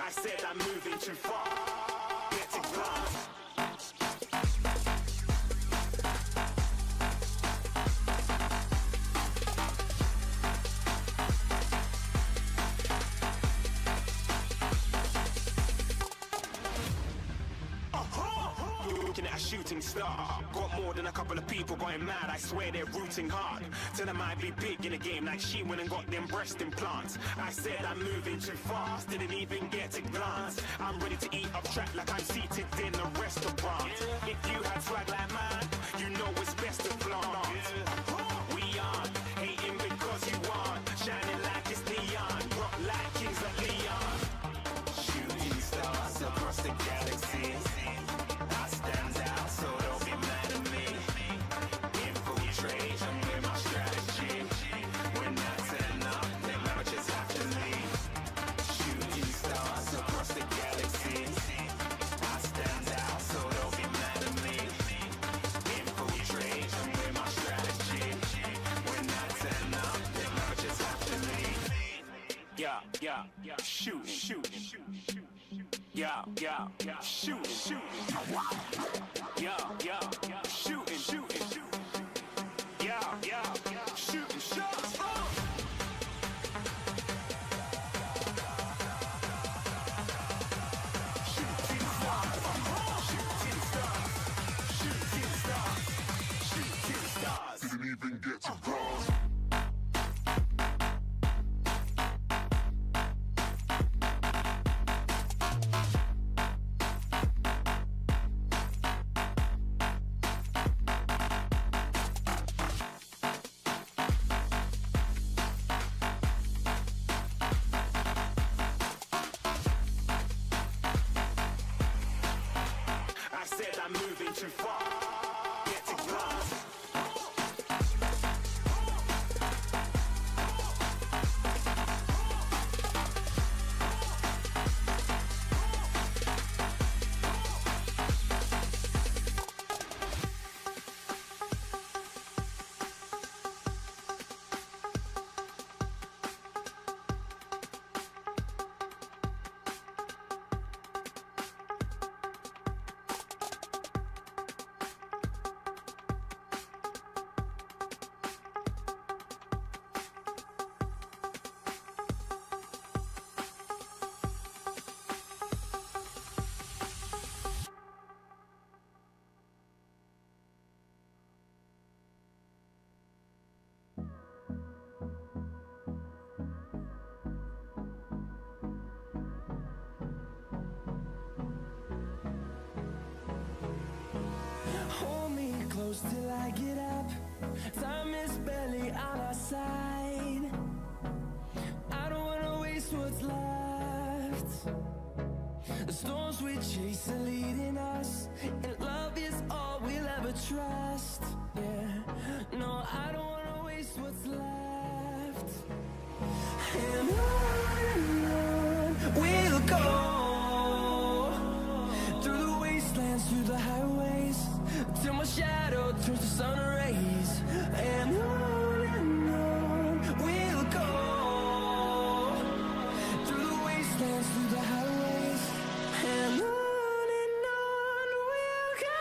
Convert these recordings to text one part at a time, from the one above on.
I said I'm moving too far. Get to glass. Looking at a shooting star. Got more than a couple of people going mad. I swear they're rooting hard. Tell them I'd be big in the game like she went and got them breast implants. I said I'm moving too fast. Didn't even get to glance. I'm ready to eat up track like I'm seated in a restaurant. If you had swag like mine, you know it's best to flaunt. We aren't hating because you aren't. Shining like it's neon. Rock like kings of Leon. Shooting stars across the galaxy. I stand out, so don't be mad at me. Infiltrate, I'm with my strategy. When that's enough, then I just have to leave. Shooting stars across the galaxy. I stand out, so don't be mad at me. Infiltrate, I'm with my strategy. When that's enough, then I just have to leave. Yeah, shooting. Yeah, shooting. Yeah, shooting. Yeah, shooting shots. Shooting stars. Didn't even get to cross. I'm moving too far. Get to glass. Close till I get up. Time is barely on our side. I don't wanna waste what's left. The storms we chase are leading us, and love is all we'll ever trust. Yeah, no, I don't wanna waste what's left. And on we'll go, through the wastelands, through the highways, till my shadow turns to sun rays. And on we'll go, through the wastelands, through the highways. And on we'll go.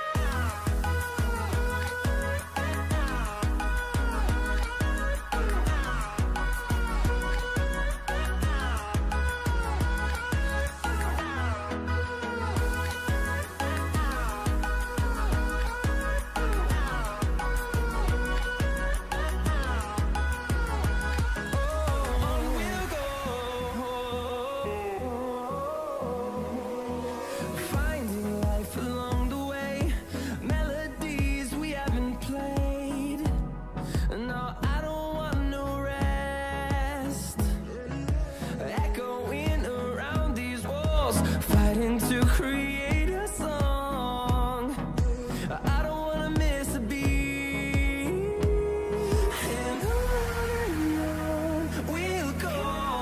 Fighting to create a song. I don't wanna miss a beat. And on we'll go,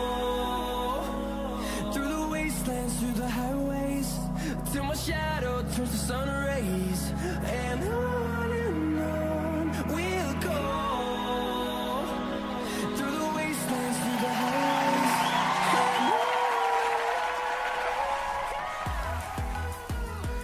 through the wastelands, through the highways, till my shadow turns to sun rays. And on we'll go, through the wastelands, through the highways. And on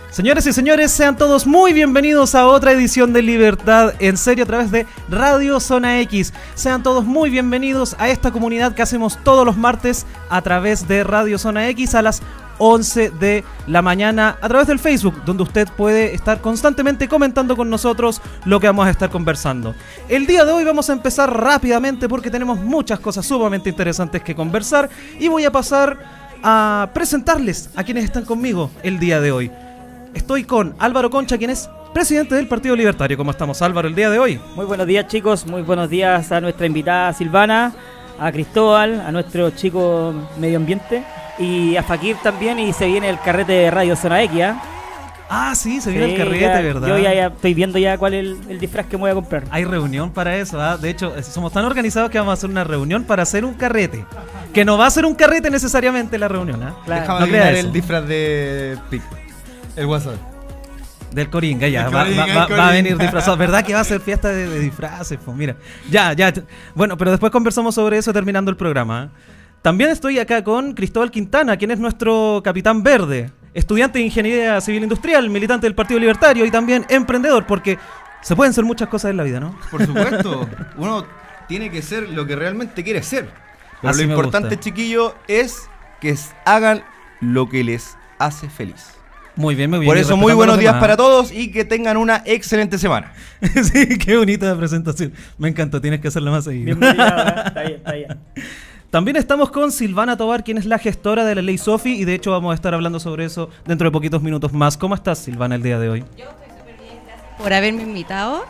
Señores y señores, sean todos muy bienvenidos a otra edición de Libertad en Serio a través de Radio Zona X. Sean todos muy bienvenidos a esta comunidad que hacemos todos los martes a través de Radio Zona X a las 11 de la mañana a través del Facebook, donde usted puede estar constantemente comentando con nosotros lo que vamos a estar conversando. El día de hoy vamos a empezar rápidamente porque tenemos muchas cosas sumamente interesantes que conversar y voy a pasar a presentarles a quienes están conmigo el día de hoy. Estoy con Álvaro Concha, quien es presidente del Partido Libertario. ¿Cómo estamos, Álvaro, el día de hoy? Muy buenos días, chicos. Muy buenos días a nuestra invitada Silvana, a Cristóbal, a nuestro chico medio ambiente y a Fakir también. Y se viene el carrete de Radio Zona X, ¿eh? Ah, sí, se viene el carrete, ya, ¿verdad? Yo ya estoy viendo ya cuál es el disfraz que me voy a comprar. Hay reunión para eso, ¿ah? De hecho, somos tan organizados que vamos a hacer una reunión para hacer un carrete. Que no va a ser un carrete necesariamente la reunión, ¿ah? Claro. Déjame adivinar el disfraz de Pic. El WhatsApp. Del Coringa, ya, va a venir disfrazado. ¿Verdad que va a ser fiesta de disfraces? Pues mira, ya. Bueno, pero después conversamos sobre eso terminando el programa, ¿eh? También estoy acá con Cristóbal Quintana, quien es nuestro capitán verde, estudiante de Ingeniería Civil Industrial, militante del Partido Libertario y también emprendedor, porque se pueden ser muchas cosas en la vida, ¿no? Por supuesto, uno tiene que ser lo que realmente quiere ser. Pero Así lo importante, chiquillo, es que hagan lo que les hace feliz. Muy bien, muy bien. Por eso, muy buenos días para todos y que tengan una excelente semana. Sí, qué bonita presentación. Me encantó, tienes que hacerla más seguido. Está bien. También estamos con Silvana Tovar, quien es la gestora de la Ley Sofi, y de hecho vamos a estar hablando sobre eso dentro de poquitos minutos más. ¿Cómo estás, Silvana, el día de hoy? Yo estoy súper bien, gracias por haberme invitado.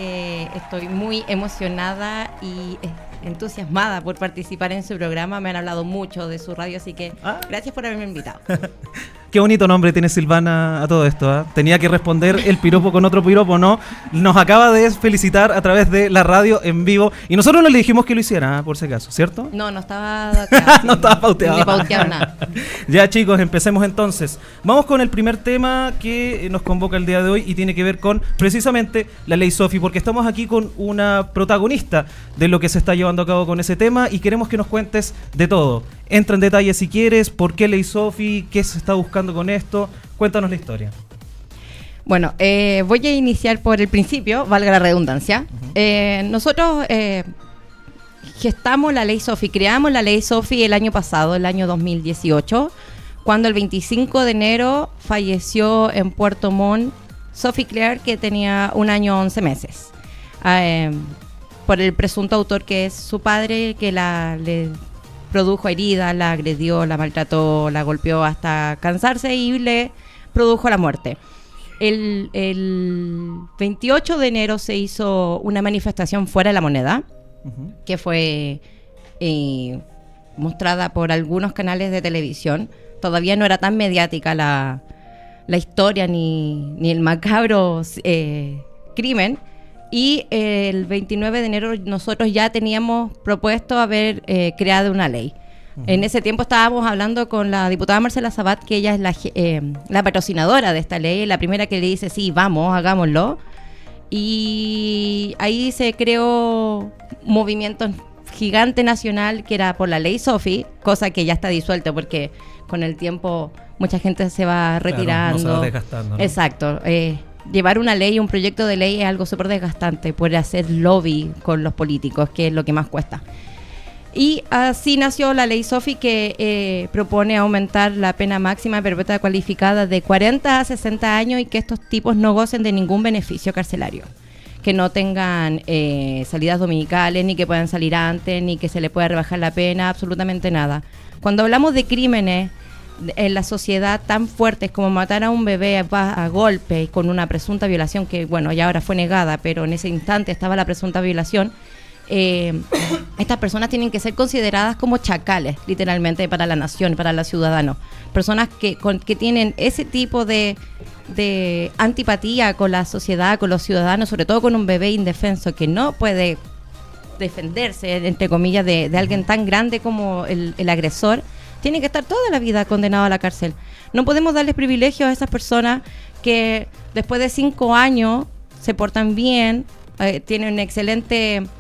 Estoy muy emocionada y entusiasmada por participar en su programa. Me han hablado mucho de su radio, así que gracias por haberme invitado. Qué bonito nombre tiene Silvana a todo esto, ¿eh? Tenía que responder el piropo con otro piropo, ¿no? Nos acaba de felicitar a través de la radio en vivo y nosotros no le dijimos que lo hiciera, por si acaso, ¿cierto? No estaba no estaba pauteado. Ni pauteado nada. Ya, chicos, empecemos entonces. Vamos con el primer tema que nos convoca el día de hoy y tiene que ver con precisamente la Ley Sofi, porque estamos aquí con una protagonista de lo que se está llevando a cabo con ese tema y queremos que nos cuentes de todo. Entra en detalle si quieres, por qué Ley Sofi, qué se está buscando con esto. Cuéntanos la historia. Bueno, voy a iniciar por el principio, valga la redundancia. Nosotros gestamos la Ley Sofi, creamos la Ley Sofi el año pasado, el año 2018, cuando el 25 de enero falleció en Puerto Montt Sophie Claire, que tenía 1 año 11 meses. Por el presunto autor que es su padre, que le produjo heridas, la agredió, la maltrató, la golpeó hasta cansarse y le produjo la muerte. El 28 de enero se hizo una manifestación fuera de la Moneda, que fue mostrada por algunos canales de televisión. Todavía no era tan mediática la historia ni el macabro crimen. Y el 29 de enero nosotros ya teníamos propuesto haber creado una ley. En ese tiempo estábamos hablando con la diputada Marcela Sabat, que ella es la patrocinadora de esta ley, la primera que le dice, sí, vamos, hagámoslo. Y ahí se creó un movimiento gigante nacional que era por la Ley Sofi, cosa que ya está disuelta porque con el tiempo mucha gente se va retirando. Claro, no se va desgastando, ¿no? Exacto. Llevar una ley, un proyecto de ley es algo súper desgastante, poder hacer lobby con los políticos, que es lo que más cuesta. Y así nació la Ley Sofi, que propone aumentar la pena máxima perpetua cualificada de 40 a 60 años y que estos tipos no gocen de ningún beneficio carcelario. Que no tengan salidas dominicales, ni que puedan salir antes, ni que se le pueda rebajar la pena, absolutamente nada. Cuando hablamos de crímenes en la sociedad tan fuertes como matar a un bebé a golpe y con una presunta violación, que bueno, ya ahora fue negada, pero en ese instante estaba la presunta violación, estas personas tienen que ser consideradas como chacales, literalmente, para la nación, para los ciudadanos. Personas que tienen ese tipo de antipatía con la sociedad, con los ciudadanos, sobre todo con un bebé indefenso que no puede defenderse, entre comillas, de alguien tan grande como el agresor. Tienen que estar toda la vida condenados a la cárcel. No podemos darles privilegios a esas personas que después de 5 años se portan bien, tienen un excelente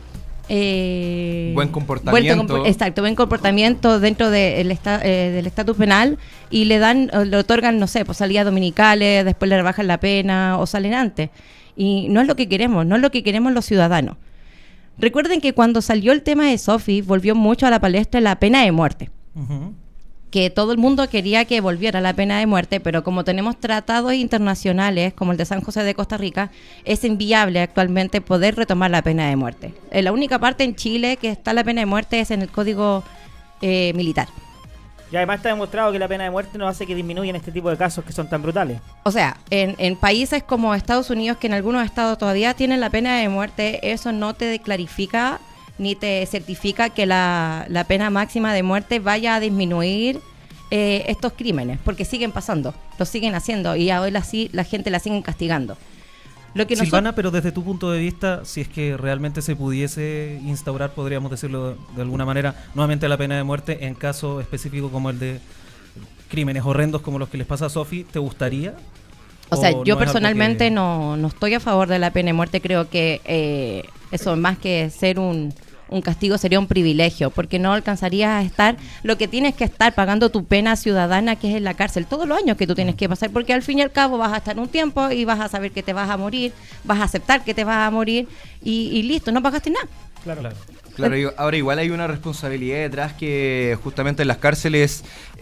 buen comportamiento. Exacto, buen comportamiento dentro del estatus penal y le otorgan, no sé, pues salidas dominicales, después le rebajan la pena o salen antes. Y no es lo que queremos, no es lo que queremos los ciudadanos. Recuerden que cuando salió el tema de Sofi, volvió mucho a la palestra la pena de muerte. Ujú. Que todo el mundo quería que volviera la pena de muerte, pero como tenemos tratados internacionales, como el de San José de Costa Rica, es inviable actualmente poder retomar la pena de muerte. La única parte en Chile que está la pena de muerte es en el Código Militar. Y además está demostrado que la pena de muerte no hace que disminuyan este tipo de casos que son tan brutales. O sea, en países como Estados Unidos, que en algunos estados todavía tienen la pena de muerte, eso no te clarifica ni te certifica que la pena máxima de muerte vaya a disminuir estos crímenes, porque siguen pasando, lo siguen haciendo y ahora sí la gente la siguen castigando. Lo que Silvana, pero desde tu punto de vista, si es que realmente se pudiese instaurar, podríamos decirlo de alguna manera, nuevamente la pena de muerte en caso específico como el de crímenes horrendos como los que les pasa a Sofi, ¿te gustaría? O sea, no yo es personalmente algo no estoy a favor de la pena de muerte. Creo que eso, más que ser un castigo, sería un privilegio, porque no alcanzarías a estar lo que tienes que estar pagando tu pena ciudadana, que es en la cárcel, todos los años que tú tienes que pasar, porque al fin y al cabo vas a estar un tiempo y vas a saber que te vas a morir, vas a aceptar que te vas a morir y listo, no pagaste nada. Claro. Claro, ahora igual hay una responsabilidad detrás que justamente en las cárceles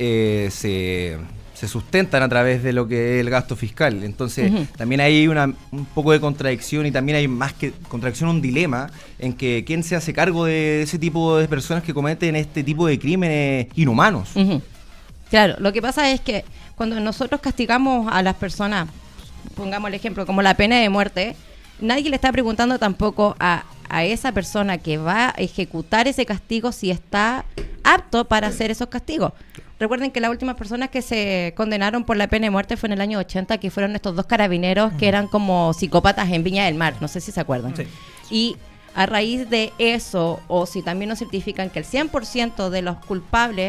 se sustentan a través de lo que es el gasto fiscal. Entonces, también hay un poco de contradicción y también hay más que contradicción, un dilema en que quién se hace cargo de ese tipo de personas que cometen este tipo de crímenes inhumanos. Claro, lo que pasa es que cuando nosotros castigamos a las personas, pongamos el ejemplo, como la pena de muerte, nadie le está preguntando tampoco a esa persona que va a ejecutar ese castigo si está apto para hacer esos castigos. Recuerden que las últimas personas que se condenaron por la pena de muerte fue en el año 80, que fueron estos dos carabineros que eran como psicópatas en Viña del Mar, no sé si se acuerdan. Sí. Y a raíz de eso, o si también nos certifican que el 100% de los culpables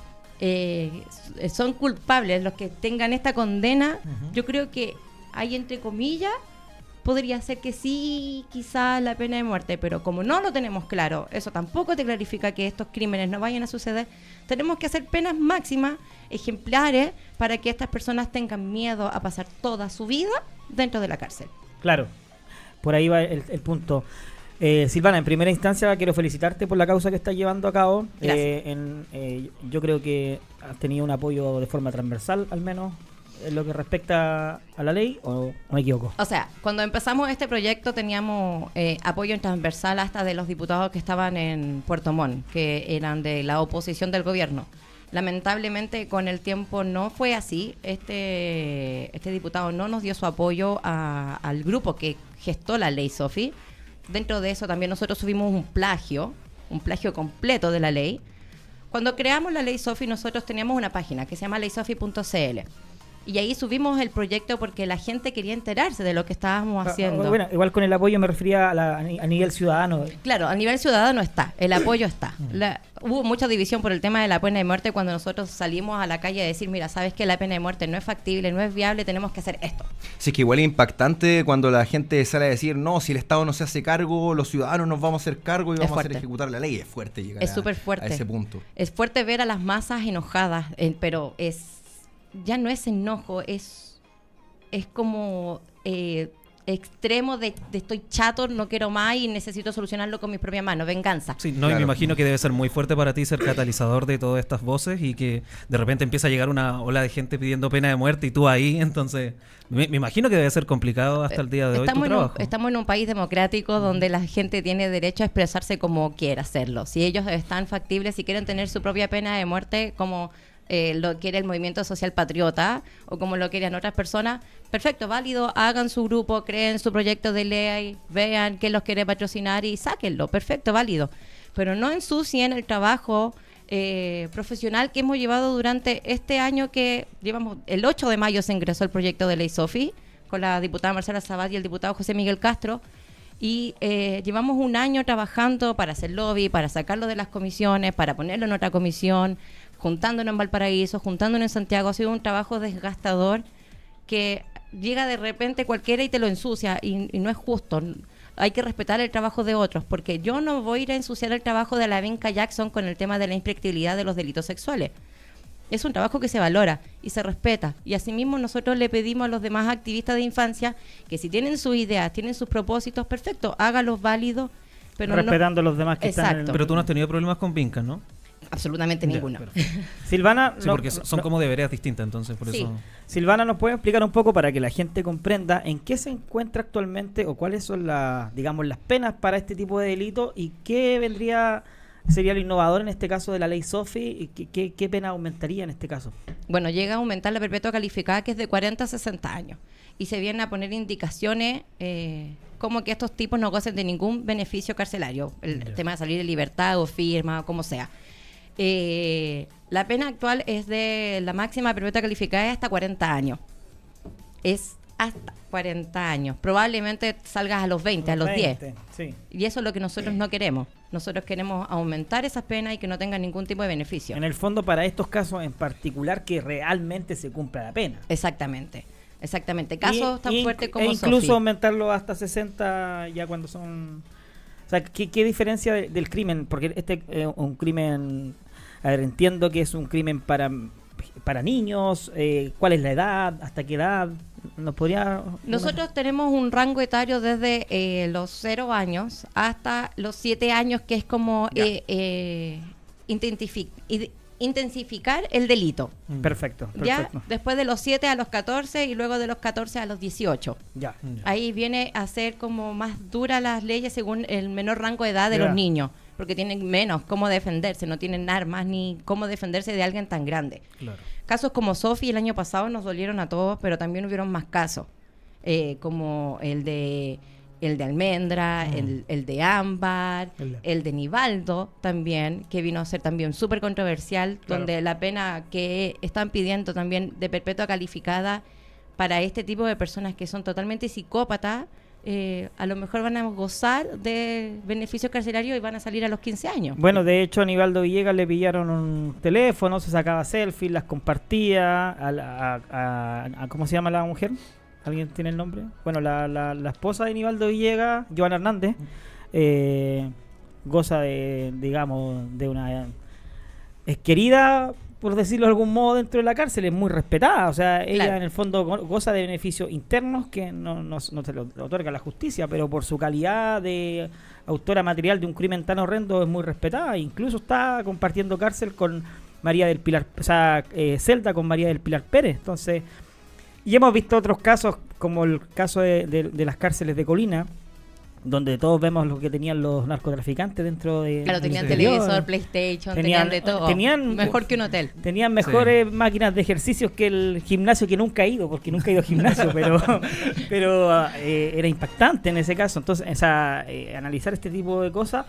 son culpables, los que tengan esta condena, yo creo que hay, entre comillas, podría ser que sí, quizás la pena de muerte, pero como no lo tenemos claro, eso tampoco te clarifica que estos crímenes no vayan a suceder. Tenemos que hacer penas máximas, ejemplares, para que estas personas tengan miedo a pasar toda su vida dentro de la cárcel. Claro, por ahí va el punto. Silvana, en primera instancia quiero felicitarte por la causa que estás llevando a cabo. Yo creo que has tenido un apoyo de forma transversal, al menos en lo que respecta a la ley, ¿o me equivoco? O sea, cuando empezamos este proyecto teníamos apoyo transversal hasta de los diputados que estaban en Puerto Montt, que eran de la oposición del gobierno. Lamentablemente con el tiempo no fue así. Este diputado no nos dio su apoyo al grupo que gestó la ley Sofi. Dentro de eso también nosotros subimos un plagio completo de la ley. Cuando creamos la ley Sofi, nosotros teníamos una página que se llama leysofi.cl. Y ahí subimos el proyecto porque la gente quería enterarse de lo que estábamos haciendo. Bueno, igual con el apoyo me refería a nivel ciudadano. Claro, a nivel ciudadano está, el apoyo está. Hubo mucha división por el tema de la pena de muerte cuando nosotros salimos a la calle a decir, mira, sabes que la pena de muerte no es factible, no es viable, tenemos que hacer esto. Sí, es que igual es impactante cuando la gente sale a decir, no, si el Estado no se hace cargo, los ciudadanos nos vamos a hacer cargo y vamos a hacer ejecutar la ley. Es fuerte llegar súper fuerte. A ese punto. Es fuerte ver a las masas enojadas, pero ya no es enojo, es como extremo de estoy chato, no quiero más y necesito solucionarlo con mis propias manos, venganza. Sí, no, claro. Y me imagino que debe ser muy fuerte para ti ser catalizador de todas estas voces y que de repente empieza a llegar una ola de gente pidiendo pena de muerte y tú ahí, entonces me imagino que debe ser complicado hasta el día de hoy tu trabajo. Estamos en un país democrático donde la gente tiene derecho a expresarse como quiera hacerlo. Si ellos están factibles, si quieren tener su propia pena de muerte, como lo quiere el Movimiento Social Patriota o como lo querían otras personas, perfecto, válido, hagan su grupo, creen su proyecto de ley, vean quién los quiere patrocinar y sáquenlo, perfecto, válido, pero no ensucien el trabajo profesional que hemos llevado durante este año que llevamos. El 8 de mayo se ingresó el proyecto de ley Sofi con la diputada Marcela Sabat y el diputado José Miguel Castro y llevamos un año trabajando para hacer lobby, para sacarlo de las comisiones, para ponerlo en otra comisión, juntándonos en Valparaíso, juntándonos en Santiago. Ha sido un trabajo desgastador que llega de repente cualquiera y te lo ensucia y no es justo. hay que respetar el trabajo de otros, porque yo no voy a ir a ensuciar el trabajo de la Benca Jackson con el tema de la imprescriptibilidad de los delitos sexuales. Es un trabajo que se valora y se respeta. Y asimismo nosotros le pedimos a los demás activistas de infancia que si tienen sus ideas, tienen sus propósitos, perfecto, hágalos válidos. Pero respetando a los demás que están en el... Pero tú no has tenido problemas con Vincas, ¿no? Absolutamente ninguno. Silvana... Sí, porque son como de veredas distintas, entonces por eso... Silvana, ¿nos puede explicar un poco para que la gente comprenda en qué se encuentra actualmente o cuáles son las penas para este tipo de delito y qué sería lo innovador en este caso de la ley Sofi y qué pena aumentaría en este caso? Bueno, llega a aumentar la perpetua calificada, que es de 40 a 60 años. Y se vienen a poner indicaciones como que estos tipos no gocen de ningún beneficio carcelario. El tema de salir en libertad o firma, como sea. La pena actual es de la máxima perpetua calificada es hasta 40 años. Es hasta 40 años. Probablemente salgas a los 20, a los 10. Sí. Y eso es lo que nosotros no queremos. Nosotros queremos aumentar esas penas y que no tengan ningún tipo de beneficio. En el fondo, para estos casos en particular, que realmente se cumpla la pena. Exactamente. Casos tan fuertes como incluso Sofi. aumentarlo hasta 60 ya cuando son... O sea, ¿qué diferencia del crimen? Porque este es un crimen... A ver, entiendo que es un crimen para niños. ¿Cuál es la edad? ¿Hasta qué edad? ¿Nos podría...? Nosotros tenemos un rango etario desde los 0 años hasta los 7 años, que es como intensificar el delito. Perfecto. Ya después de los 7 a los 14 y luego de los 14 a los 18. Ya. Ahí viene a ser como más duras las leyes según el menor rango de edad de los niños, porque tienen menos cómo defenderse, no tienen armas ni cómo defenderse de alguien tan grande. Claro. Casos como Sofi el año pasado nos dolieron a todos, pero también hubieron más casos, como el de Almendra, el de Ámbar, el de Nivaldo también, que vino a ser también súper controversial, donde la pena que están pidiendo también de perpetua calificada para este tipo de personas que son totalmente psicópatas, a lo mejor van a gozar de beneficios carcelarios y van a salir a los 15 años. Bueno, de hecho a Nivaldo Villegas le pillaron un teléfono, se sacaba selfies, las compartía a ¿cómo se llama la mujer? ¿Alguien tiene el nombre? Bueno, la esposa de Nivaldo Villegas, Joana Hernández, goza de una... Es querida, por decirlo de algún modo, dentro de la cárcel, es muy respetada. O sea, ella en el fondo goza de beneficios internos que no se lo otorga la justicia, pero por su calidad de autora material de un crimen tan horrendo es muy respetada. Incluso está compartiendo cárcel con María del Pilar, o sea, celda con María del Pilar Pérez. Entonces... Y hemos visto otros casos, como el caso de las cárceles de Colina, donde todos vemos lo que tenían los narcotraficantes dentro de... Claro, tenían televisor, PlayStation, tenían de todo. Mejor que un hotel. Tenían mejores máquinas de ejercicios que el gimnasio, que nunca he ido, porque nunca he ido al gimnasio, pero era impactante en ese caso. Entonces, analizar este tipo de cosas,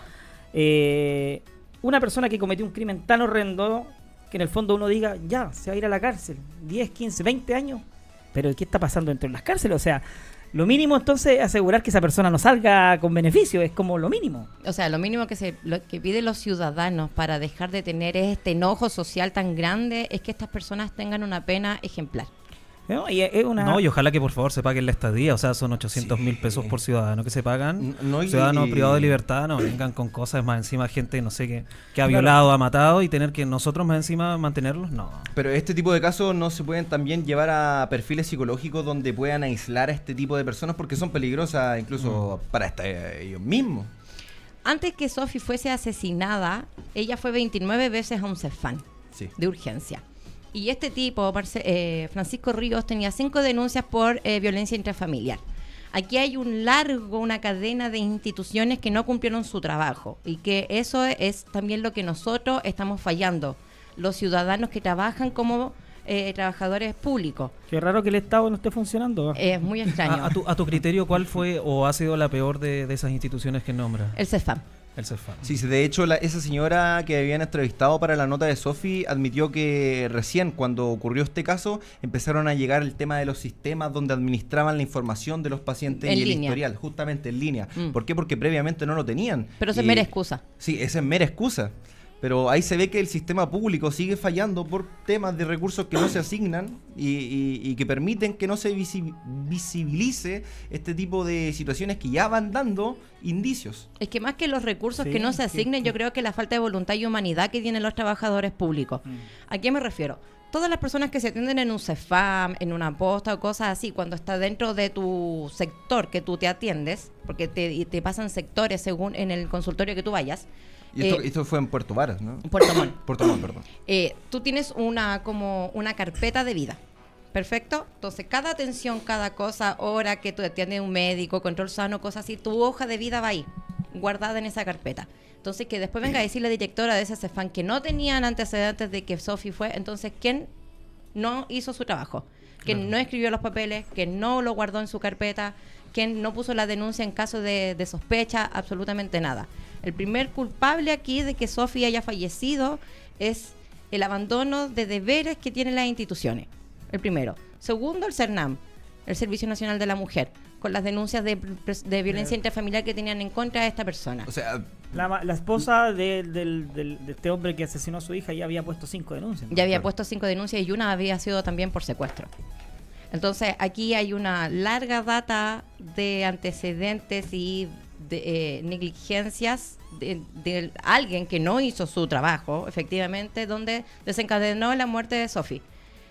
una persona que cometió un crimen tan horrendo, que en el fondo uno diga, ya, se va a ir a la cárcel, 10, 15, 20 años, pero ¿qué está pasando dentro de las cárceles? O sea, lo mínimo entonces es asegurar que esa persona no salga con beneficio, es como lo mínimo. O sea, lo mínimo lo que piden los ciudadanos para dejar de tener este enojo social tan grande es que estas personas tengan una pena ejemplar. ¿No? Y ojalá que por favor se paguen la estadía, o sea, son 800.000 pesos por ciudadano que se pagan. Ciudadanos privados de libertad, no vengan con cosas más encima, gente, no sé, que ha violado, ha matado, y tener que nosotros más encima mantenerlos, no. Pero este tipo de casos no se pueden también llevar a perfiles psicológicos donde puedan aislar a este tipo de personas, porque son peligrosas incluso para ellos mismos. Antes que Sofi fuese asesinada, ella fue 29 veces a un CEFAN de urgencia. Y este tipo, Francisco Ríos, tenía 5 denuncias por violencia intrafamiliar. Aquí hay una cadena de instituciones que no cumplieron su trabajo, y que eso es también lo que nosotros estamos fallando, los ciudadanos que trabajan como trabajadores públicos. Qué raro que el Estado no esté funcionando. Es muy extraño. A tu criterio, ¿cuál fue o ha sido la peor de esas instituciones que nombra? El CEFAM. El CEFAM. Sí, de hecho esa señora que habían entrevistado para la nota de Sofi admitió que recién cuando ocurrió este caso empezaron a llegar el tema de los sistemas donde administraban la información de los pacientes y el historial, justamente en línea. ¿Por qué? Porque previamente no lo tenían. Pero eso es mera excusa. Sí, esa es mera excusa. pero ahí se ve que el sistema público sigue fallando por temas de recursos que no se asignan y que permiten que no se visibilice este tipo de situaciones que ya van dando indicios. Es que más que los recursos que no se asignen, yo creo que la falta de voluntad y humanidad que tienen los trabajadores públicos. ¿A qué me refiero? Todas las personas que se atienden en un CEFAM, en una posta o cosas así, cuando está dentro de tu sector que tú te atiendes, porque te pasan sectores según en el consultorio que tú vayas. Y esto fue en Puerto Varas, ¿no? Puerto Montt. Puerto Montt, perdón. Tú tienes como una carpeta de vida. Perfecto. Entonces, cada atención, cada cosa, hora que tú atiendes un médico, control sano, cosas así, tu hoja de vida va ahí, guardada en esa carpeta. Entonces, que después venga a decir la directora de ese CEFAM que no tenían antecedentes de que Sofi fue, entonces, ¿quién no hizo su trabajo? ¿Quién no escribió los papeles? ¿Quién no lo guardó en su carpeta? ¿Quién no puso la denuncia en caso de sospecha? Absolutamente nada. El primer culpable aquí de que Sofi haya fallecido es el abandono de deberes que tienen las instituciones. El primero. Segundo, el CERNAM, el Servicio Nacional de la Mujer, con las denuncias de violencia intrafamiliar que tenían en contra de esta persona. O sea, la esposa de este hombre que asesinó a su hija ya había puesto 5 denuncias, ¿no? Ya había puesto 5 denuncias y una había sido también por secuestro. Entonces, aquí hay una larga data de antecedentes y de negligencias de alguien que no hizo su trabajo, efectivamente, donde desencadenó la muerte de Sofi.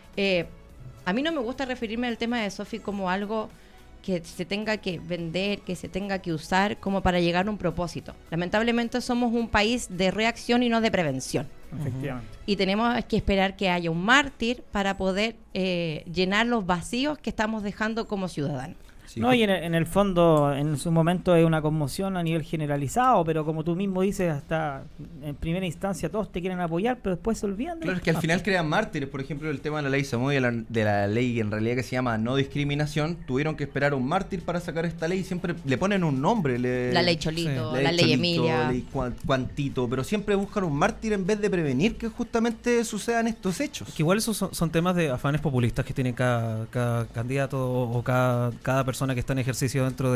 A mí no me gusta referirme al tema de Sofi como algo que se tenga que vender, que se tenga que usar como para llegar a un propósito. Lamentablemente somos un país de reacción y no de prevención. Efectivamente. Y tenemos que esperar que haya un mártir para poder llenar los vacíos que estamos dejando como ciudadanos. sí, No, y en el fondo, en su momento es una conmoción a nivel generalizado, pero como tú mismo dices, hasta en primera instancia todos te quieren apoyar, pero después se olvidan. Claro, es que al final crean mártires. Por ejemplo, el tema de la ley Samuel, de la ley en realidad que se llama no discriminación, tuvieron que esperar a un mártir para sacar esta ley. Siempre le ponen un nombre. La ley Cholito, Sí. la ley Cholito, Emilia. ley Cuantito, pero siempre buscan un mártir en vez de prevenir que justamente sucedan estos hechos. Que igual esos son temas de afanes populistas que tiene cada candidato o cada persona que está en ejercicio dentro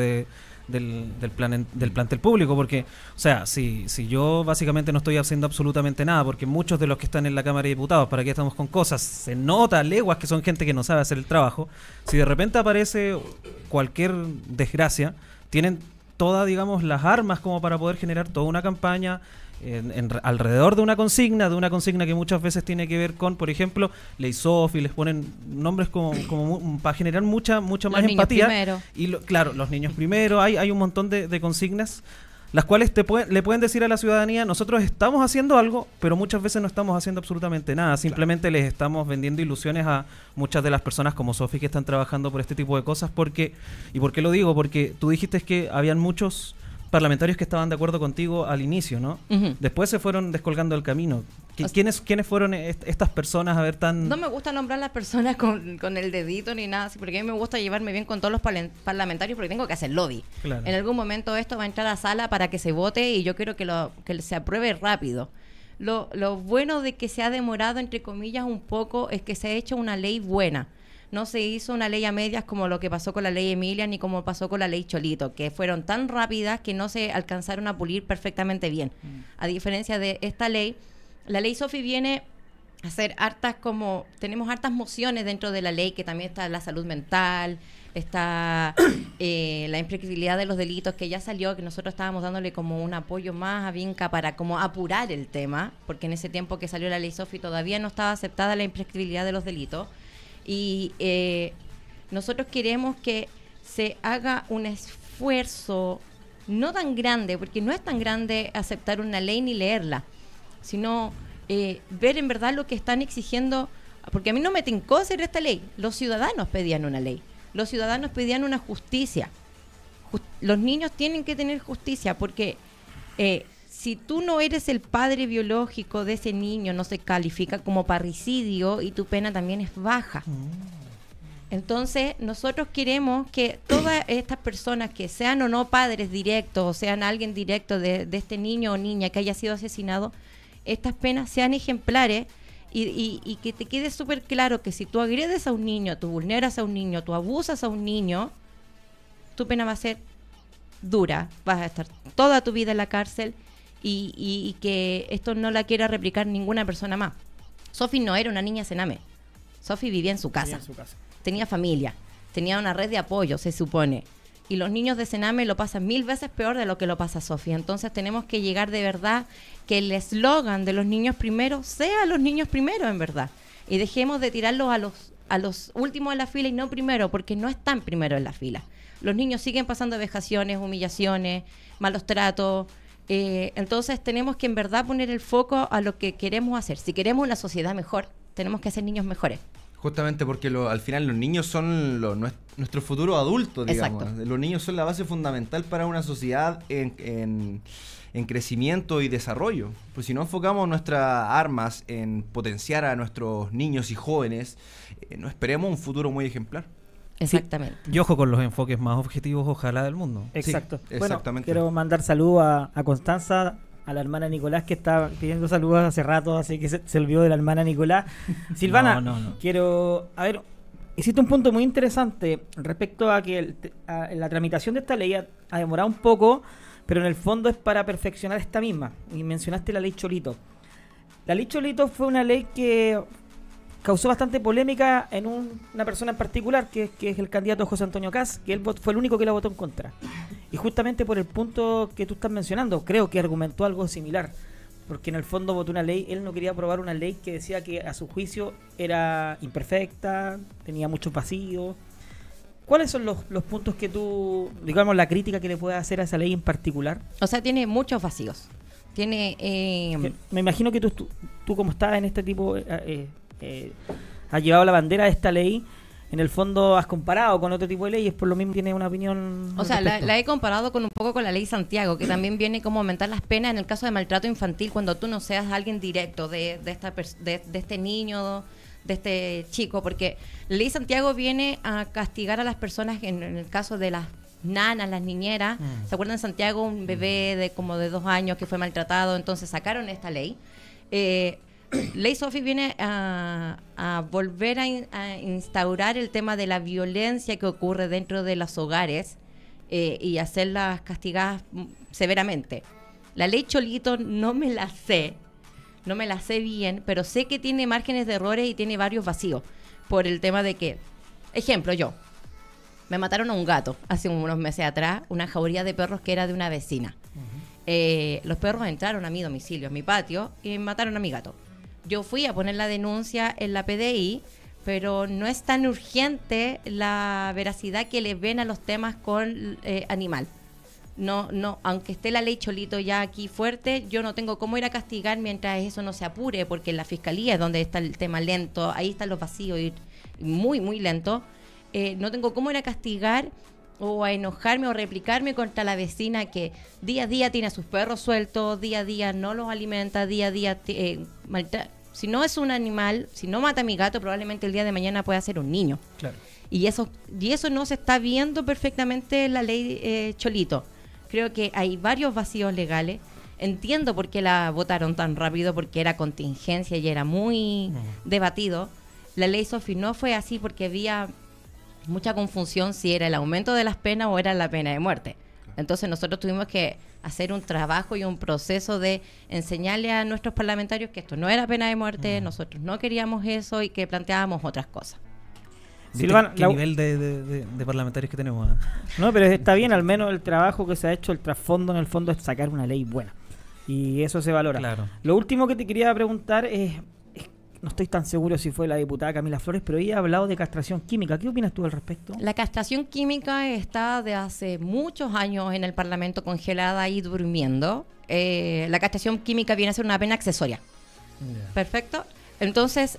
del plantel público, porque, o sea, si yo básicamente no estoy haciendo absolutamente nada, porque muchos de los que están en la Cámara de Diputados, ¿para qué estamos con cosas? Se nota a leguas que son gente que no sabe hacer el trabajo. Si de repente aparece cualquier desgracia, tienen todas, digamos, las armas como para poder generar toda una campaña alrededor de una consigna que muchas veces tiene que ver con, por ejemplo, Ley Sofi, les ponen nombres como para generar mucha más Los niños empatía. primero. Y claro, los niños primero, hay un montón de consignas, las cuales le pueden decir a la ciudadanía, nosotros estamos haciendo algo, pero muchas veces no estamos haciendo absolutamente nada, simplemente les estamos vendiendo ilusiones a muchas de las personas como Sofi que están trabajando por este tipo de cosas. ¿Y por qué lo digo? Porque tú dijiste que habían muchos parlamentarios que estaban de acuerdo contigo al inicio, ¿no? Ujú. Después se fueron descolgando el camino. ¿Quiénes fueron estas personas? A ver, tan... No me gusta nombrar a las personas con el dedito ni nada así, porque a mí me gusta llevarme bien con todos los parlamentarios porque tengo que hacer lobby. Claro. En algún momento esto va a entrar a sala para que se vote y yo quiero que se apruebe rápido. Lo bueno de que se ha demorado, entre comillas, un poco es que se ha hecho una ley buena. No se hizo una ley a medias como lo que pasó con la ley Emilia ni como pasó con la ley Cholito, que fueron tan rápidas que no se alcanzaron a pulir perfectamente bien. A diferencia de esta ley, la ley Sofi viene a hacer tenemos hartas mociones dentro de la ley, que también está la salud mental, está la imprescriptibilidad de los delitos, que ya salió, que nosotros estábamos dándole como un apoyo más a Vinca para como apurar el tema, porque en ese tiempo que salió la ley Sofi todavía no estaba aceptada la imprescriptibilidad de los delitos. Y nosotros queremos que se haga un esfuerzo no tan grande, porque no es tan grande aceptar una ley ni leerla, sino ver en verdad lo que están exigiendo, porque a mí no me tincó hacer esta ley. Los ciudadanos pedían una ley, los ciudadanos pedían una justicia. Los niños tienen que tener justicia, porque si tú no eres el padre biológico de ese niño, no se califica como parricidio y tu pena también es baja. Entonces, nosotros queremos que todas estas personas que sean o no padres directos, o sean alguien directo de este niño o niña que haya sido asesinado, estas penas sean ejemplares y que te quede súper claro que si tú agredes a un niño, tú vulneras a un niño, tú abusas a un niño, tu pena va a ser dura, vas a estar toda tu vida en la cárcel. y que esto no la quiera replicar ninguna persona más. Sofi no era una niña cename. Sofi vivía en su casa. Tenía familia, tenía una red de apoyo, se supone. Y los niños de Sename lo pasan 1000 veces peor de lo que lo pasa Sofi. Entonces tenemos que llegar de verdad que el eslogan de los niños primero sea los niños primero, en verdad. Y dejemos de tirarlos a los últimos de la fila y no primero, porque no están primero en la fila. Los niños siguen pasando vejaciones, humillaciones, malos tratos. Entonces tenemos que en verdad poner el foco a lo que queremos hacer. Si queremos una sociedad mejor, tenemos que hacer niños mejores. Justamente porque al final los niños son nuestro futuro adulto, digamos. Exacto. Los niños son la base fundamental para una sociedad en crecimiento y desarrollo. Pues si no enfocamos nuestras armas en potenciar a nuestros niños y jóvenes, no esperemos un futuro muy ejemplar. Exactamente. Y ojo con los enfoques más objetivos, ojalá, del mundo. Exacto. Sí, bueno, exactamente. quiero mandar saludos a Constanza, a la hermana Nicolás, que está pidiendo saludos hace rato, así que se olvidó de la hermana Nicolás. Silvana, No. quiero... A ver, hiciste un punto muy interesante respecto a que la tramitación de esta ley ha demorado un poco, pero en el fondo es para perfeccionar esta misma. Y mencionaste la ley Cholito. La ley Cholito fue una ley que causó bastante polémica en una persona en particular, que es el candidato José Antonio Kast, que él fue el único que la votó en contra. Y justamente por el punto que tú estás mencionando, creo que argumentó algo similar, porque en el fondo votó una ley, él no quería aprobar una ley que decía que a su juicio era imperfecta, tenía muchos vacíos. ¿Cuáles son los puntos que tú, digamos, la crítica que le puedes hacer a esa ley en particular? O sea, tiene muchos vacíos. Tiene... Me imagino que tú como estás en este tipo... has llevado la bandera de esta ley, en el fondo has comparado con otro tipo de leyes, por lo mismo tienes una opinión. O sea, la he comparado con un poco con la ley Santiago, que también viene como aumentar las penas en el caso de maltrato infantil, cuando tú no seas alguien directo de este niño, de este chico, porque la ley Santiago viene a castigar a las personas en el caso de las nanas, las niñeras. ¿Se acuerdan de Santiago? Un bebé de como de 2 años que fue maltratado, entonces sacaron esta ley. Ley Sofi viene a volver a instaurar el tema de la violencia que ocurre dentro de los hogares y hacerlas castigadas severamente. La ley Cholito no me la sé bien, pero sé que tiene márgenes de errores y tiene varios vacíos por el tema de que, ejemplo, me mataron a un gato hace unos meses atrás, una jauría de perros que era de una vecina. Los perros entraron a mi domicilio, a mi patio, y mataron a mi gato. Yo fui a poner la denuncia en la PDI, pero no es tan urgente la veracidad que le ven a los temas con animal. No, aunque esté la ley Cholito ya aquí fuerte, yo no tengo cómo ir a castigar mientras eso no se apure, porque en la fiscalía es donde está el tema lento, ahí están los vacíos y muy, muy lento. No tengo cómo ir a castigar o a enojarme o replicarme contra la vecina que día a día tiene a sus perros sueltos, día a día no los alimenta, día a día si no es un animal, si no mata a mi gato, probablemente el día de mañana pueda ser un niño. Claro. Y eso no se está viendo perfectamente en la ley Cholito. Creo que hay varios vacíos legales. Entiendo por qué la votaron tan rápido, porque era contingencia y era muy debatido. La ley Sofi no fue así porque había mucha confusión si era el aumento de las penas o era la pena de muerte. Entonces nosotros tuvimos que hacer un trabajo y un proceso de enseñarle a nuestros parlamentarios que esto no era pena de muerte, nosotros no queríamos eso y que planteábamos otras cosas. Silvana, ¿Qué nivel de parlamentarios que tenemos? No, pero está bien, al menos el trabajo que se ha hecho, el trasfondo en el fondo es sacar una ley buena. Y eso se valora. Claro. Lo último que te quería preguntar es no estoy tan seguro si fue la diputada Camila Flores, pero ella ha hablado de castración química. ¿Qué opinas tú al respecto? La castración química está de hace muchos años en el Parlamento congelada y durmiendo. La castración química viene a ser una pena accesoria. Yeah. Perfecto. Entonces,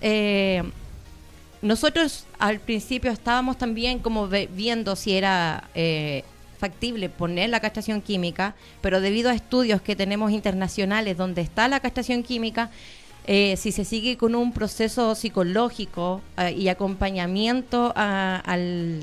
nosotros al principio estábamos también como viendo si era factible poner la castración química, pero debido a estudios que tenemos internacionales donde está la castración química, si se sigue con un proceso psicológico y acompañamiento al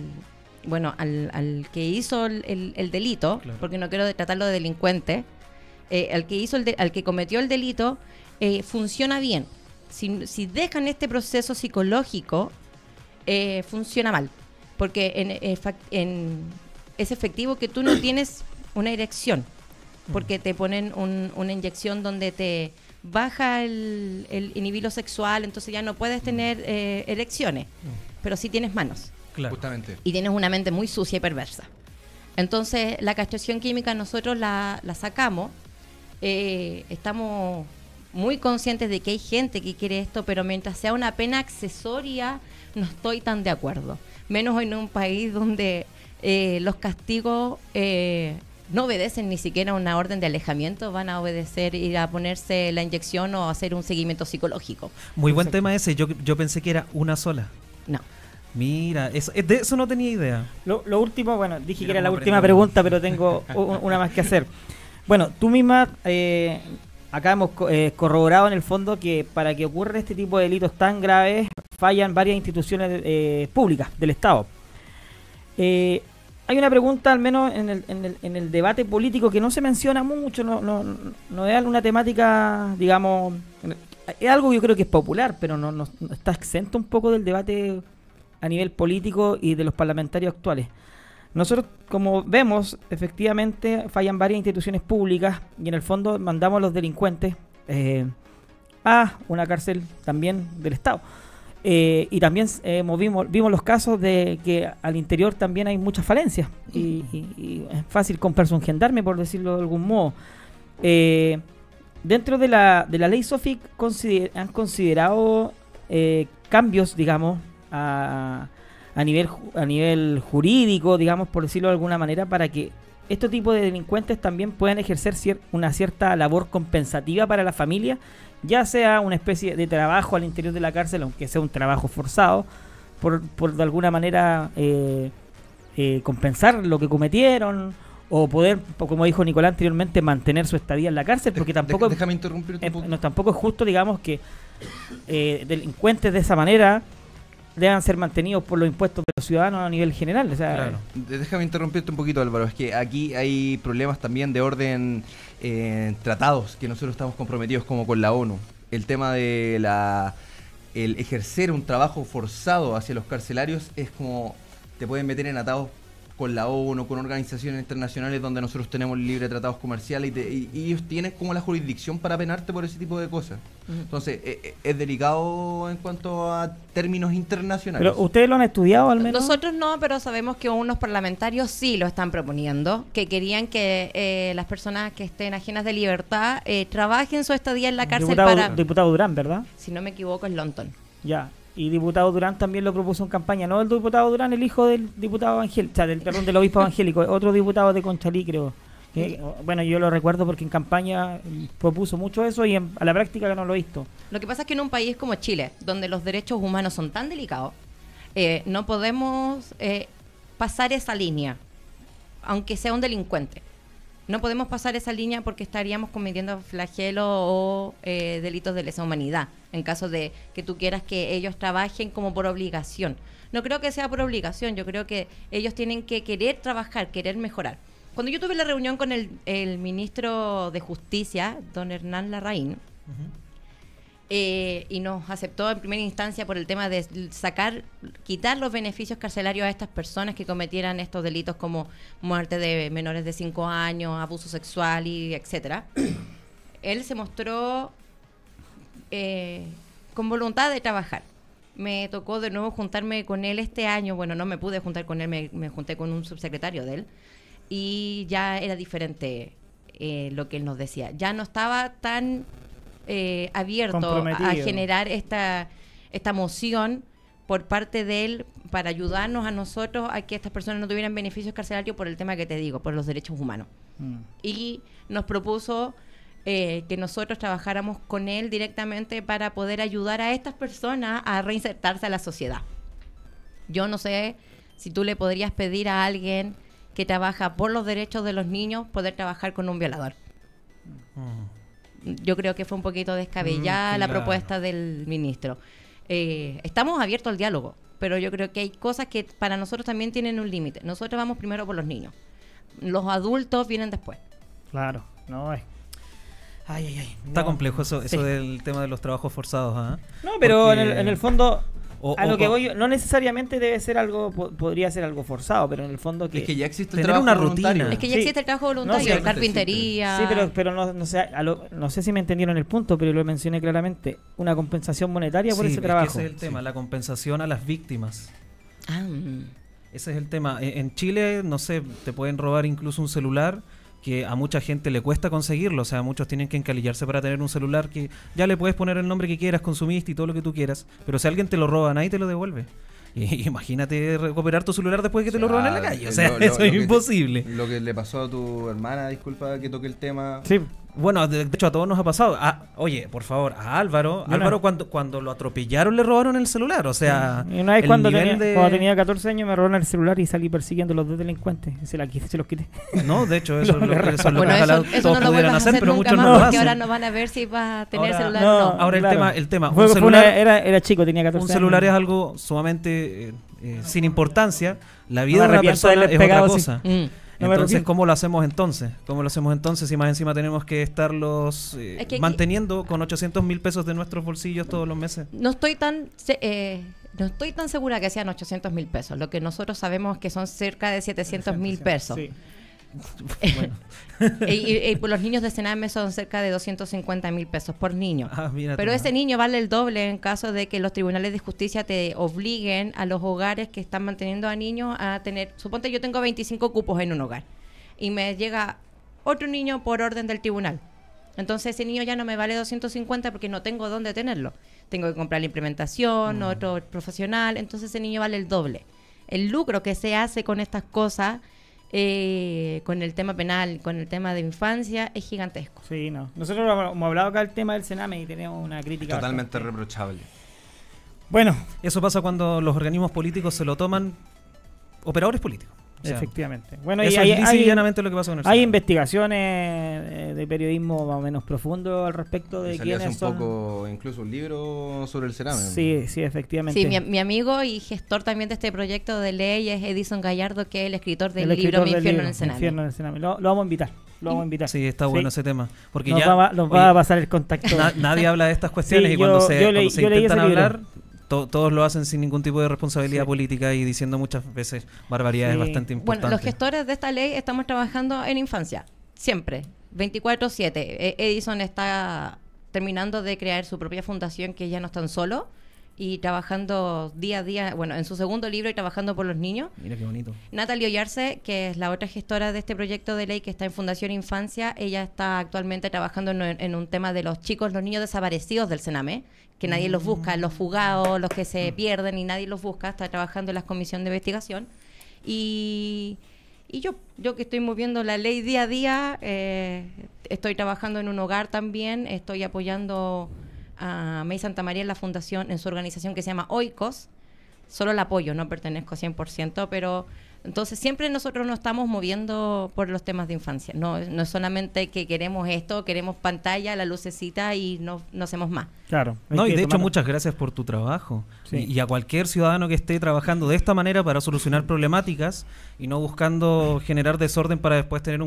que hizo el delito, claro, porque no quiero tratarlo de delincuente, al que cometió el delito, funciona bien. Si dejan este proceso psicológico, funciona mal, porque es efectivo que tú no tienes una erección. porque te ponen una inyección donde te baja el inhibilo sexual, entonces ya no puedes tener erecciones, pero sí tienes manos. Claro. Justamente. Y tienes una mente muy sucia y perversa. Entonces, la castración química nosotros la sacamos. Estamos muy conscientes de que hay gente que quiere esto, pero mientras sea una pena accesoria, no estoy tan de acuerdo. Menos en un país donde los castigos no obedecen ni siquiera una orden de alejamiento, van a obedecer ir a ponerse la inyección o hacer un seguimiento psicológico. Muy buen tema ese. Yo pensé que era una sola. No. Mira, de eso no tenía idea. Lo último, bueno, dije Mira que era la cómo última aprendemos. pregunta, pero tengo una más que hacer. Bueno, tú misma, acá hemos corroborado en el fondo que para que ocurran este tipo de delitos tan graves, fallan varias instituciones públicas del Estado. Hay una pregunta, al menos en el debate político, que no se menciona mucho, no es una temática, digamos, es algo que yo creo que es popular, pero no está exento un poco del debate a nivel político y de los parlamentarios actuales. Nosotros, como vemos, efectivamente fallan varias instituciones públicas y en el fondo mandamos a los delincuentes a una cárcel también del Estado. Y también vimos los casos de que al interior también hay muchas falencias y es fácil comprarse un gendarme, por decirlo de algún modo. Dentro de la ley SOFIC han considerado cambios, digamos, a nivel jurídico, digamos, por decirlo de alguna manera, para que este tipo de delincuentes también puedan ejercer una cierta labor compensativa para la familia, ya sea una especie de trabajo al interior de la cárcel, aunque sea un trabajo forzado, por de alguna manera compensar lo que cometieron, o poder, como dijo Nicolás anteriormente, mantener su estadía en la cárcel, porque tampoco Déjame interrumpirte un poco. tampoco es justo, digamos, que delincuentes de esa manera deban ser mantenidos por los impuestos de los ciudadanos a nivel general. O sea, Claro. Déjame interrumpirte un poquito, Álvaro. Es que aquí hay problemas también de orden tratados que nosotros estamos comprometidos como con la ONU. El tema de el ejercer un trabajo forzado hacia los carcelarios es como te pueden meter en atados con la ONU, con organizaciones internacionales donde nosotros tenemos libre tratados comerciales y ellos tienen como la jurisdicción para penarte por ese tipo de cosas. Entonces, es delicado en cuanto a términos internacionales. pero ustedes lo han estudiado al menos. Nosotros no, pero sabemos que unos parlamentarios sí lo están proponiendo, que querían que las personas que estén ajenas de libertad trabajen su estadía en la cárcel Diputado Durán, ¿verdad? si no me equivoco, en Longton. Ya. Y diputado Durán también lo propuso en campaña. No el diputado Durán, el hijo del diputado evangélico, del obispo evangélico, otro diputado de Conchalí, creo. Bueno, yo lo recuerdo porque en campaña propuso mucho eso y a la práctica que no lo he visto. Lo que pasa es que en un país como Chile, donde los derechos humanos son tan delicados, no podemos pasar esa línea, aunque sea un delincuente. No podemos pasar esa línea porque estaríamos cometiendo flagelo o delitos de lesa humanidad, en caso de que tú quieras que ellos trabajen como por obligación. No creo que sea por obligación, yo creo que ellos tienen que querer trabajar, querer mejorar. Cuando yo tuve la reunión con el ministro de Justicia, don Hernán Larraín, y nos aceptó en primera instancia por el tema de quitar los beneficios carcelarios a estas personas que cometieran estos delitos como muerte de menores de 5 años, abuso sexual y etcétera. Él se mostró con voluntad de trabajar. Me tocó de nuevo juntarme con él este año. Bueno, no me pude juntar con él, me junté con un subsecretario de él y ya era diferente lo que él nos decía. Ya no estaba tan abierto a generar esta moción por parte de él para ayudarnos a nosotros a que estas personas no tuvieran beneficios carcelarios por el tema que te digo, por los derechos humanos. Y nos propuso que nosotros trabajáramos con él directamente para poder ayudar a estas personas a reinsertarse a la sociedad. Yo no sé si tú le podrías pedir a alguien que trabaja por los derechos de los niños poder trabajar con un violador. Yo creo que fue un poquito descabellada la propuesta del ministro. Estamos abiertos al diálogo, pero yo creo que hay cosas que para nosotros también tienen un límite. Nosotros vamos primero por los niños. Los adultos vienen después. Claro, no es. Está no. complejo eso Sí. del tema de los trabajos forzados, ¿ah? No, pero Porque- en el fondo, A lo que voy, no necesariamente debe ser algo, podría ser algo forzado, pero en el fondo Es que ya existe el tener trabajo una voluntario. rutina. Es que ya Sí. existe el trabajo voluntario, No, sí, carpintería. Sí, pero no sé, no sé si me entendieron el punto, pero lo mencioné claramente. Una compensación monetaria por Sí, ese es que trabajo. ese es el tema, la compensación a las víctimas. Ah, Ese es el tema. En Chile, no sé, te pueden robar incluso un celular que a mucha gente le cuesta conseguirlo. O sea, muchos tienen que encalillarse para tener un celular que ya le puedes poner el nombre que quieras, consumiste y todo lo que tú quieras. Pero si alguien te lo roba, nadie te lo devuelve. Y imagínate recuperar tu celular después de que te lo roban en la calle. O sea, eso es imposible. Lo que le pasó a tu hermana, disculpa que toque el tema. Sí, Bueno, de hecho a todos nos ha pasado. Oye, por favor, a Álvaro. Yo Álvaro no. cuando lo atropellaron le robaron el celular. O sea, y una vez el cuando nivel tenía 14 años me robaron el celular y salí persiguiendo a los dos delincuentes. Se los quité. No, de hecho, eso es lo que bueno, ojalá eso todos no lo pudieran vuelvas a hacer, hacer pero nunca muchos más no lo porque hacen. ahora no van a ver si vas a tener Ahora, celular no, o no. Ahora claro. el tema, Fue un celular, era chico, tenía 14 un años. celular es algo sumamente sin importancia. La No vida me de una arrepiento de persona haberle es otra pegado, sí. cosa. No me Entonces, arrepiento. ¿cómo lo hacemos entonces? ¿Cómo lo hacemos entonces si más encima tenemos que estarlos Es que aquí- manteniendo con 800.000 pesos de nuestros bolsillos todos los meses? No estoy tan segura que sean 800.000 pesos. Lo que nosotros sabemos es que son cerca de 700.000 pesos. Sí. Y por los niños de Sename son cerca de 250.000 pesos por niño. Ah, mira Pero tú. ese niño vale el doble en caso de que los tribunales de justicia te obliguen a los hogares que están manteniendo a niños a tener... Suponte yo tengo 25 cupos en un hogar y me llega otro niño por orden del tribunal. Entonces ese niño ya no me vale 250 porque no tengo dónde tenerlo. Tengo que comprar la implementación, otro profesional, entonces ese niño vale el doble. El lucro que se hace con estas cosas, con el tema penal, con el tema de infancia, es gigantesco. Sí, no. Nosotros hemos hablado acá del tema del Sename y tenemos una crítica. Totalmente bastante. reprochable. Bueno, Eso pasa cuando los organismos políticos se lo toman operadores políticos. O sea, efectivamente. Bueno, eso y es lisa y llanamente lo que pasa con el hay Sename. investigaciones de periodismo más o menos profundo al respecto de Y salió hace quiénes un son. poco, incluso un libro sobre el cerámico. Sí, sí, efectivamente. Sí, mi amigo y gestor también de este proyecto de ley es Edison Gallardo, que es el escritor del El libro escritor Mi del infierno libro, en el Sename. Infierno en el Sename. Lo vamos a invitar. Lo vamos a invitar. Sí, está bueno ese tema. Porque Nos ya va oye, a pasar el contacto. nadie habla de estas cuestiones Sí, y cuando yo se leí intentan ese libro. hablar, todos lo hacen sin ningún tipo de responsabilidad Sí. política y diciendo muchas veces barbaridades Sí. bastante Bueno, importantes. los gestores de esta ley estamos trabajando en infancia, siempre, 24/7. Edison está terminando de crear su propia fundación, que ya no están solo, y trabajando día a día, bueno, en su segundo libro y trabajando por los niños. Mira qué bonito. Natalie Ollarse, que es la otra gestora de este proyecto de ley que está en Fundación Infancia, ella está actualmente trabajando en un tema de los chicos, los niños desaparecidos del Sename, que nadie los busca, los fugados, los que se pierden y nadie los busca, está trabajando en la comisión de investigación. Y yo que estoy moviendo la ley día a día, estoy trabajando en un hogar también, estoy apoyando a May Santa María en la fundación, en su organización que se llama Oikos. Solo la apoyo, no pertenezco 100%, pero entonces siempre nosotros nos estamos moviendo por los temas de infancia. No es solamente que queremos esto, queremos pantalla, la lucecita y no hacemos más. Claro. hay No, y que de hecho tomar- muchas gracias por tu trabajo. Sí. Y a cualquier ciudadano que esté trabajando de esta manera para solucionar problemáticas y no buscando generar desorden para después tener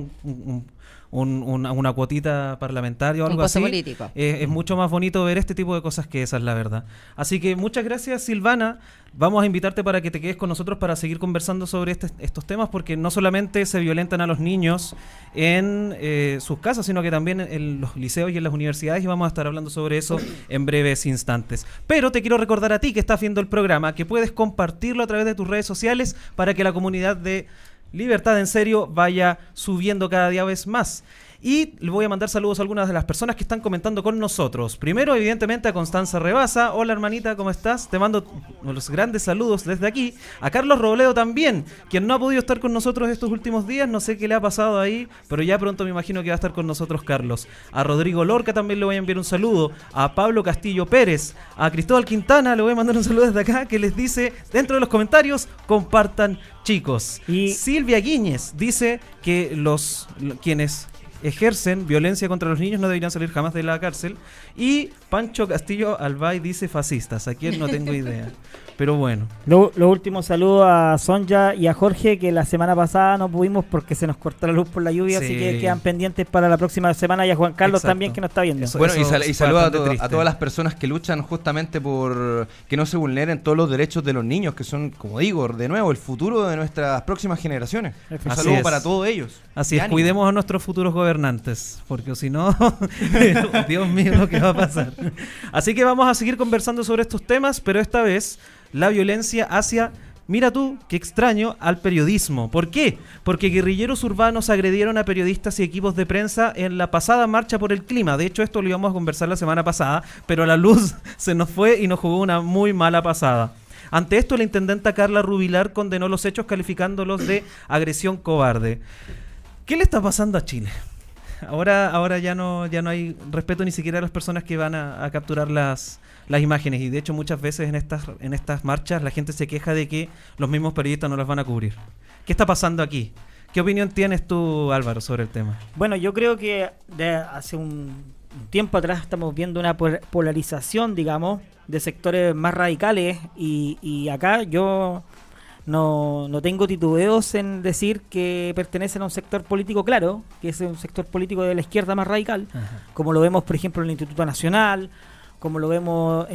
una cuotita parlamentaria o Un algo puesto así. político. Es mucho más bonito ver este tipo de cosas que esa es la verdad. Así que muchas gracias, Silvana. Vamos a invitarte para que te quedes con nosotros para seguir conversando sobre estos temas, porque no solamente se violentan a los niños en sus casas, sino que también en los liceos y en las universidades, y vamos a estar hablando sobre eso en breves instantes. Pero te quiero recordar a ti que estás viendo el programa que puedes compartirlo a través de tus redes sociales para que la comunidad de Libertad en Serio vaya subiendo cada día vez más. Y le voy a mandar saludos a algunas de las personas que están comentando con nosotros. Primero, evidentemente, a Constanza Rebasa. Hola, hermanita, ¿cómo estás? Te mando los grandes saludos desde aquí. A Carlos Robledo también, quien no ha podido estar con nosotros estos últimos días. No sé qué le ha pasado ahí, pero ya pronto me imagino que va a estar con nosotros Carlos. A Rodrigo Lorca también le voy a enviar un saludo. A Pablo Castillo Pérez. A Cristóbal Quintana le voy a mandar un saludo desde acá, que les dice, dentro de los comentarios, compartan, chicos. Y Silvia Guíñez dice que quienes ejercen violencia contra los niños no deberían salir jamás de la cárcel. Y Pancho Castillo Albay dice fascistas. ¿A quién? No tengo idea. Pero bueno. Lo último, saludo a Sonja y a Jorge, que la semana pasada no pudimos porque se nos cortó la luz por la lluvia, Sí. así que quedan pendientes para la próxima semana, y a Juan Carlos Exacto. también, que nos está viendo. Eso- Bueno, y fue saludo bastante triste. a todas las personas que luchan justamente por que no se vulneren todos los derechos de los niños, que son, como digo, de nuevo, el futuro de nuestras próximas generaciones. Un Así saludo es. para todos ellos. Así Y es, ánimo. cuidemos a nuestros futuros gobernantes, porque si no, Dios mío, lo que va a pasar. Así que vamos a seguir conversando sobre estos temas, pero esta vez la violencia hacia, mira tú, qué extraño, al periodismo. ¿Por qué? Porque guerrilleros urbanos agredieron a periodistas y equipos de prensa en la pasada marcha por el clima. De hecho, esto lo íbamos a conversar la semana pasada, pero la luz se nos fue y nos jugó una muy mala pasada. Ante esto, la intendenta Carla Rubilar condenó los hechos calificándolos de agresión cobarde. ¿Qué le está pasando a Chile? Ahora ya no hay respeto ni siquiera a las personas que van a capturar las imágenes, y de hecho muchas veces en estas marchas la gente se queja de que los mismos periodistas no las van a cubrir. ¿Qué está pasando aquí? ¿Qué opinión tienes tú, Álvaro, sobre el tema? Bueno, yo creo que de hace un tiempo atrás estamos viendo una polarización, digamos, de sectores más radicales, y acá yo no tengo titubeos en decir que pertenecen a un sector político claro, que es un sector político de la izquierda más radical, como lo vemos, por ejemplo, en el Instituto Nacional, como lo vemos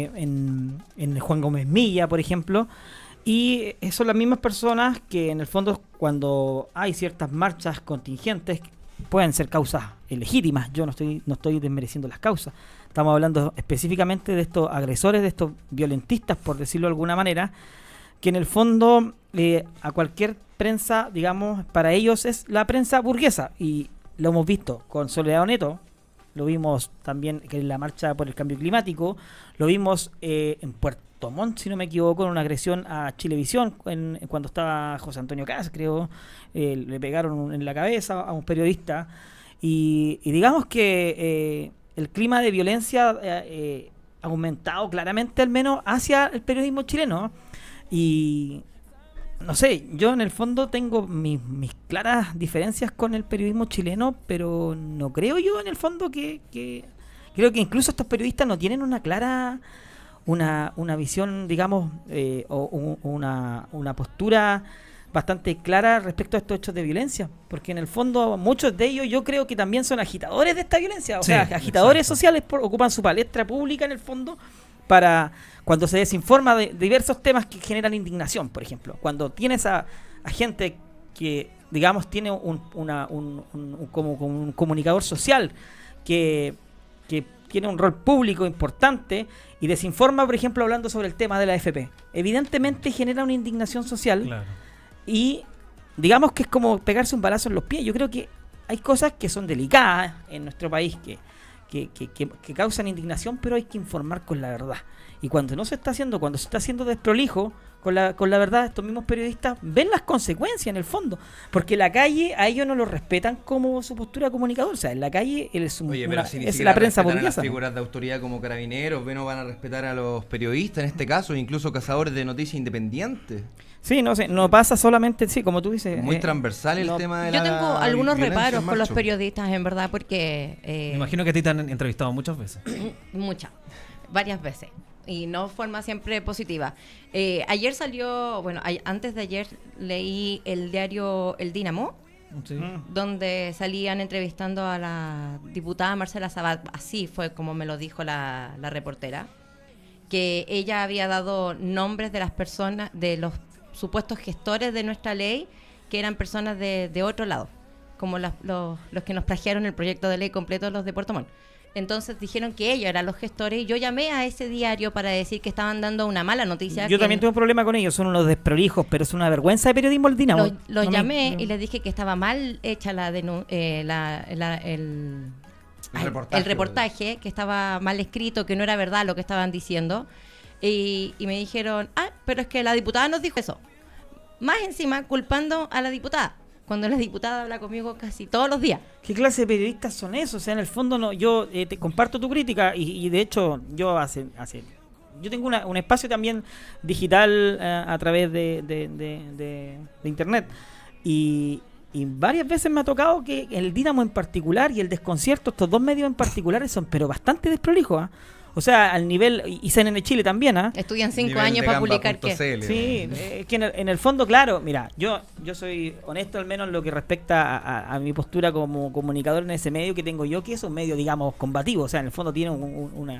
en Juan Gómez Milla, por ejemplo. Y son las mismas personas que, en el fondo, cuando hay ciertas marchas contingentes, pueden ser causas legítimas. Yo no estoy desmereciendo las causas. Estamos hablando específicamente de estos agresores, de estos violentistas, por decirlo de alguna manera, que en el fondo a cualquier prensa, digamos, para ellos es la prensa burguesa. Y lo hemos visto con Soledad Neto, lo vimos también en la marcha por el cambio climático, lo vimos en Puerto Montt, si no me equivoco, en una agresión a Chilevisión, cuando estaba José Antonio Caz, creo, le pegaron en la cabeza a un periodista, y digamos que el clima de violencia ha aumentado claramente, al menos hacia el periodismo chileno, y no sé, yo en el fondo tengo mis claras diferencias con el periodismo chileno, pero no creo yo en el fondo que creo que incluso estos periodistas no tienen una clara una visión, digamos, o una postura bastante clara respecto a estos hechos de violencia, porque en el fondo muchos de ellos yo creo que también son agitadores de esta violencia, o Sí, sea, agitadores exacto. sociales, ocupan su palestra pública en el fondo para cuando se desinforma de diversos temas que generan indignación. Por ejemplo, cuando tienes a gente que, digamos, tiene como un comunicador social que tiene un rol público importante y desinforma, por ejemplo, hablando sobre el tema de la AFP, evidentemente genera una indignación social. Claro. Y digamos que es como pegarse un balazo en los pies. Yo creo que hay cosas que son delicadas en nuestro país que causan indignación, pero hay que informar con la verdad. Y cuando se está haciendo desprolijo con la verdad, estos mismos periodistas ven las consecuencias en el fondo, porque la calle a ellos no lo respetan como su postura comunicador. O sea, en la calle él es, es la prensa respetan a las burguesa. figuras de autoridad como Carabineros, no van a respetar a los periodistas en este caso, incluso cazadores de noticias independientes. Sí, no sé, no pasa solamente, sí, como tú dices. Muy transversal el tema de Yo tengo algunos violencia reparos en con los marcha. periodistas, en verdad, porque... Me imagino que a ti te han entrevistado muchas veces. varias veces. Y no forma siempre positiva. Ayer salió, antes de ayer leí el diario El Dínamo, Sí. donde salían entrevistando a la diputada Marcela Sabat. Así fue como me lo dijo la reportera, que ella había dado nombres de las personas, de los supuestos gestores de nuestra ley, que eran personas de otro lado, como los que nos plagiaron el proyecto de ley completo, los de Puerto Montt. Entonces dijeron que ellos eran los gestores, y yo llamé a ese diario para decir que estaban dando una mala noticia. Yo también tuve un problema con ellos, son unos desprolijos, pero es una vergüenza de periodismo el Dinamo. Los No llamé me- y les dije que estaba mal hecha el reportaje, que estaba mal escrito, que no era verdad lo que estaban diciendo. Y me dijeron, pero es que la diputada nos dijo eso. Más encima, culpando a la diputada, cuando la diputada habla conmigo casi todos los días. ¿Qué clase de periodistas son esos? O sea, en el fondo no, yo te comparto tu crítica y de hecho yo yo tengo un espacio también digital a través de internet y varias veces me ha tocado que el Dínamo en particular y el Desconcierto, estos dos medios en particulares son pero bastante desprolijos, ¿ah? O sea, al nivel, y CNN Chile también, ¿ah? Estudian 5 años para publicar qué. Sí, que en el fondo, claro, mira, yo soy honesto al menos en lo que respecta a mi postura como comunicador en ese medio que tengo yo, que es un medio, digamos, combativo. O sea, en el fondo tiene un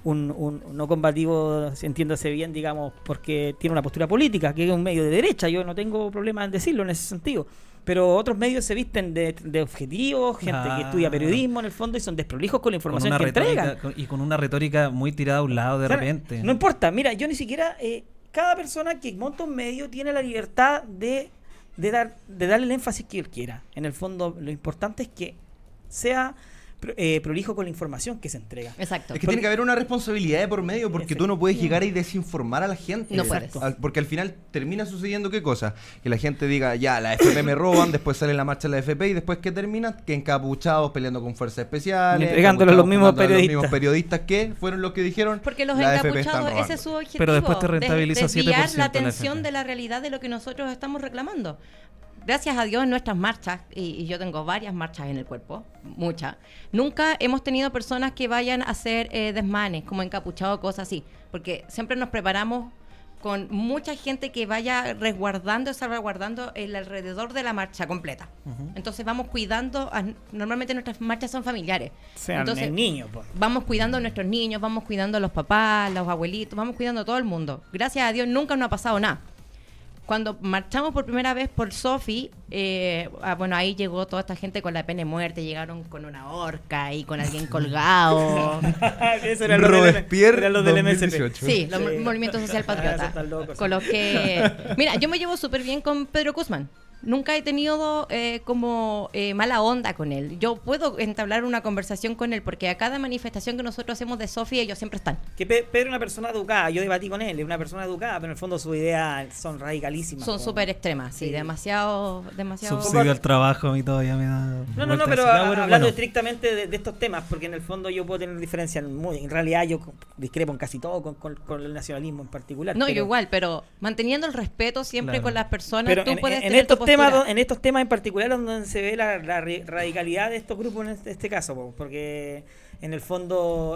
no combativo, entiéndase bien, digamos, porque tiene una postura política, que es un medio de derecha. Yo no tengo problema en decirlo en ese sentido. Pero otros medios se visten de objetivos, gente que estudia periodismo en el fondo y son desprolijos con la información que entregan. Y con una retórica muy tirada a un lado de repente. No importa, mira, yo ni siquiera... cada persona que monta un medio tiene la libertad de darle el énfasis que él quiera. En el fondo, lo importante es que sea prolijo con la información que se entrega. Exacto. Es que tiene que haber una responsabilidad de por medio, porque tú no puedes llegar y desinformar a la gente. No puedes. Porque al final termina sucediendo ¿qué cosa? Que la gente diga, ya, la FP me roban, después sale la marcha de la FP y después ¿qué termina? Que encapuchados peleando con fuerzas especiales. Entregándole a los mismos periodistas que fueron los que dijeron. Porque los la FP encapuchados, ese es su objetivo. Pero después te rentabiliza 7% desviar la atención de la realidad de lo que nosotros estamos reclamando. Gracias a Dios en nuestras marchas, y yo tengo varias marchas en el cuerpo, muchas, nunca hemos tenido personas que vayan a hacer desmanes, como encapuchados, cosas así, porque siempre nos preparamos con mucha gente que vaya salvaguardando el alrededor de la marcha completa. Entonces vamos cuidando, normalmente nuestras marchas son familiares. Entonces niños, pues. Vamos cuidando a nuestros niños, vamos cuidando a los papás, los abuelitos, vamos cuidando a todo el mundo. Gracias a Dios nunca nos ha pasado nada. Cuando marchamos por primera vez por Sofi, bueno, ahí llegó toda esta gente con la pena de muerte, llegaron con una horca y con alguien colgado. Eso era Robespierre, lo del MSP. Sí, los Movimiento Social Patriota. Con los que... Mira, yo me llevo súper bien con Pedro Guzmán. Nunca he tenido mala onda con él. Yo puedo entablar una conversación con él porque a cada manifestación que nosotros hacemos de Sofi, ellos siempre están. Que Pedro es una persona educada. Yo debatí con él, es una persona educada, pero en el fondo sus ideas son radicalísimas. Son súper extremas, sí, demasiado... Subsidio al trabajo a mí todavía me da... No, pero hablando estrictamente de estos temas, porque en el fondo yo puedo tener diferencias. En realidad yo discrepo en casi todo con el nacionalismo en particular. No, yo igual, pero manteniendo el respeto siempre con las personas, pero tú puedes tener tu postura. En estos temas en particular donde se ve la radicalidad de estos grupos en este caso, porque en el fondo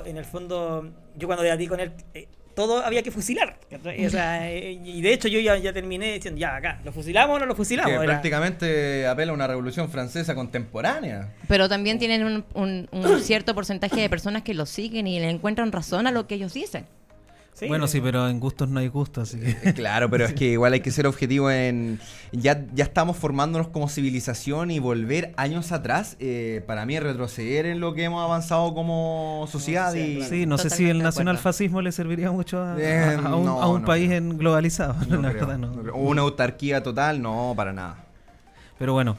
yo cuando debatí con él todo había que fusilar, o sea, y de hecho yo ya terminé diciendo ya acá, ¿lo fusilamos o no lo fusilamos? Que prácticamente apela a una revolución francesa contemporánea. Pero también tienen un cierto porcentaje de personas que lo siguen y le encuentran razón a lo que ellos dicen. Sí, bueno, sí, pero en gustos no hay gustos, así que... Claro, pero es que igual hay que ser objetivo en... Ya estamos formándonos como civilización y volver años atrás, para mí es retroceder en lo que hemos avanzado como sociedad. Sí, no sé si el nacionalfascismo le serviría mucho a un país globalizado. No, la verdad, no. Una autarquía total, no, para nada. Pero bueno,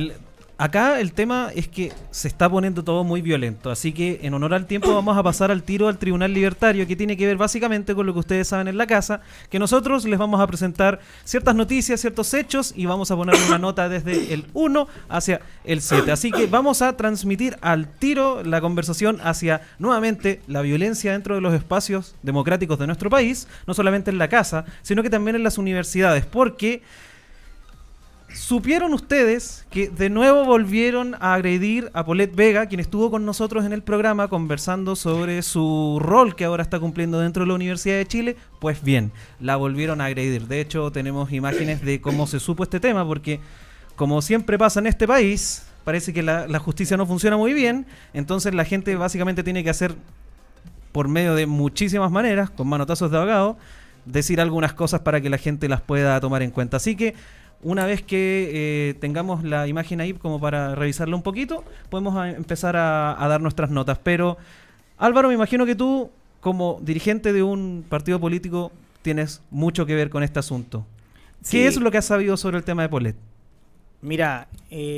acá el tema es que se está poniendo todo muy violento, así que en honor al tiempo vamos a pasar al tiro al Tribunal Libertario, que tiene que ver básicamente con lo que ustedes saben en la casa, que nosotros les vamos a presentar ciertas noticias, ciertos hechos y vamos a poner una nota desde el 1 hacia el 7. Así que vamos a transmitir al tiro la conversación hacia nuevamente la violencia dentro de los espacios democráticos de nuestro país, no solamente en la casa, sino que también en las universidades, porque... ¿Supieron ustedes que de nuevo volvieron a agredir a Paulette Vega, quien estuvo con nosotros en el programa conversando sobre su rol que ahora está cumpliendo dentro de la Universidad de Chile? Pues bien, la volvieron a agredir. De hecho, tenemos imágenes de cómo se supo este tema, porque como siempre pasa en este país, parece que la justicia no funciona muy bien, entonces la gente básicamente tiene que hacer, por medio de muchísimas maneras, con manotazos de abogado, decir algunas cosas para que la gente las pueda tomar en cuenta. Así que una vez que tengamos la imagen ahí como para revisarla un poquito, podemos empezar a dar nuestras notas. Pero, Álvaro, me imagino que tú, como dirigente de un partido político, tienes mucho que ver con este asunto. ¿Qué es lo que has sabido sobre el tema de Paulette? Mira,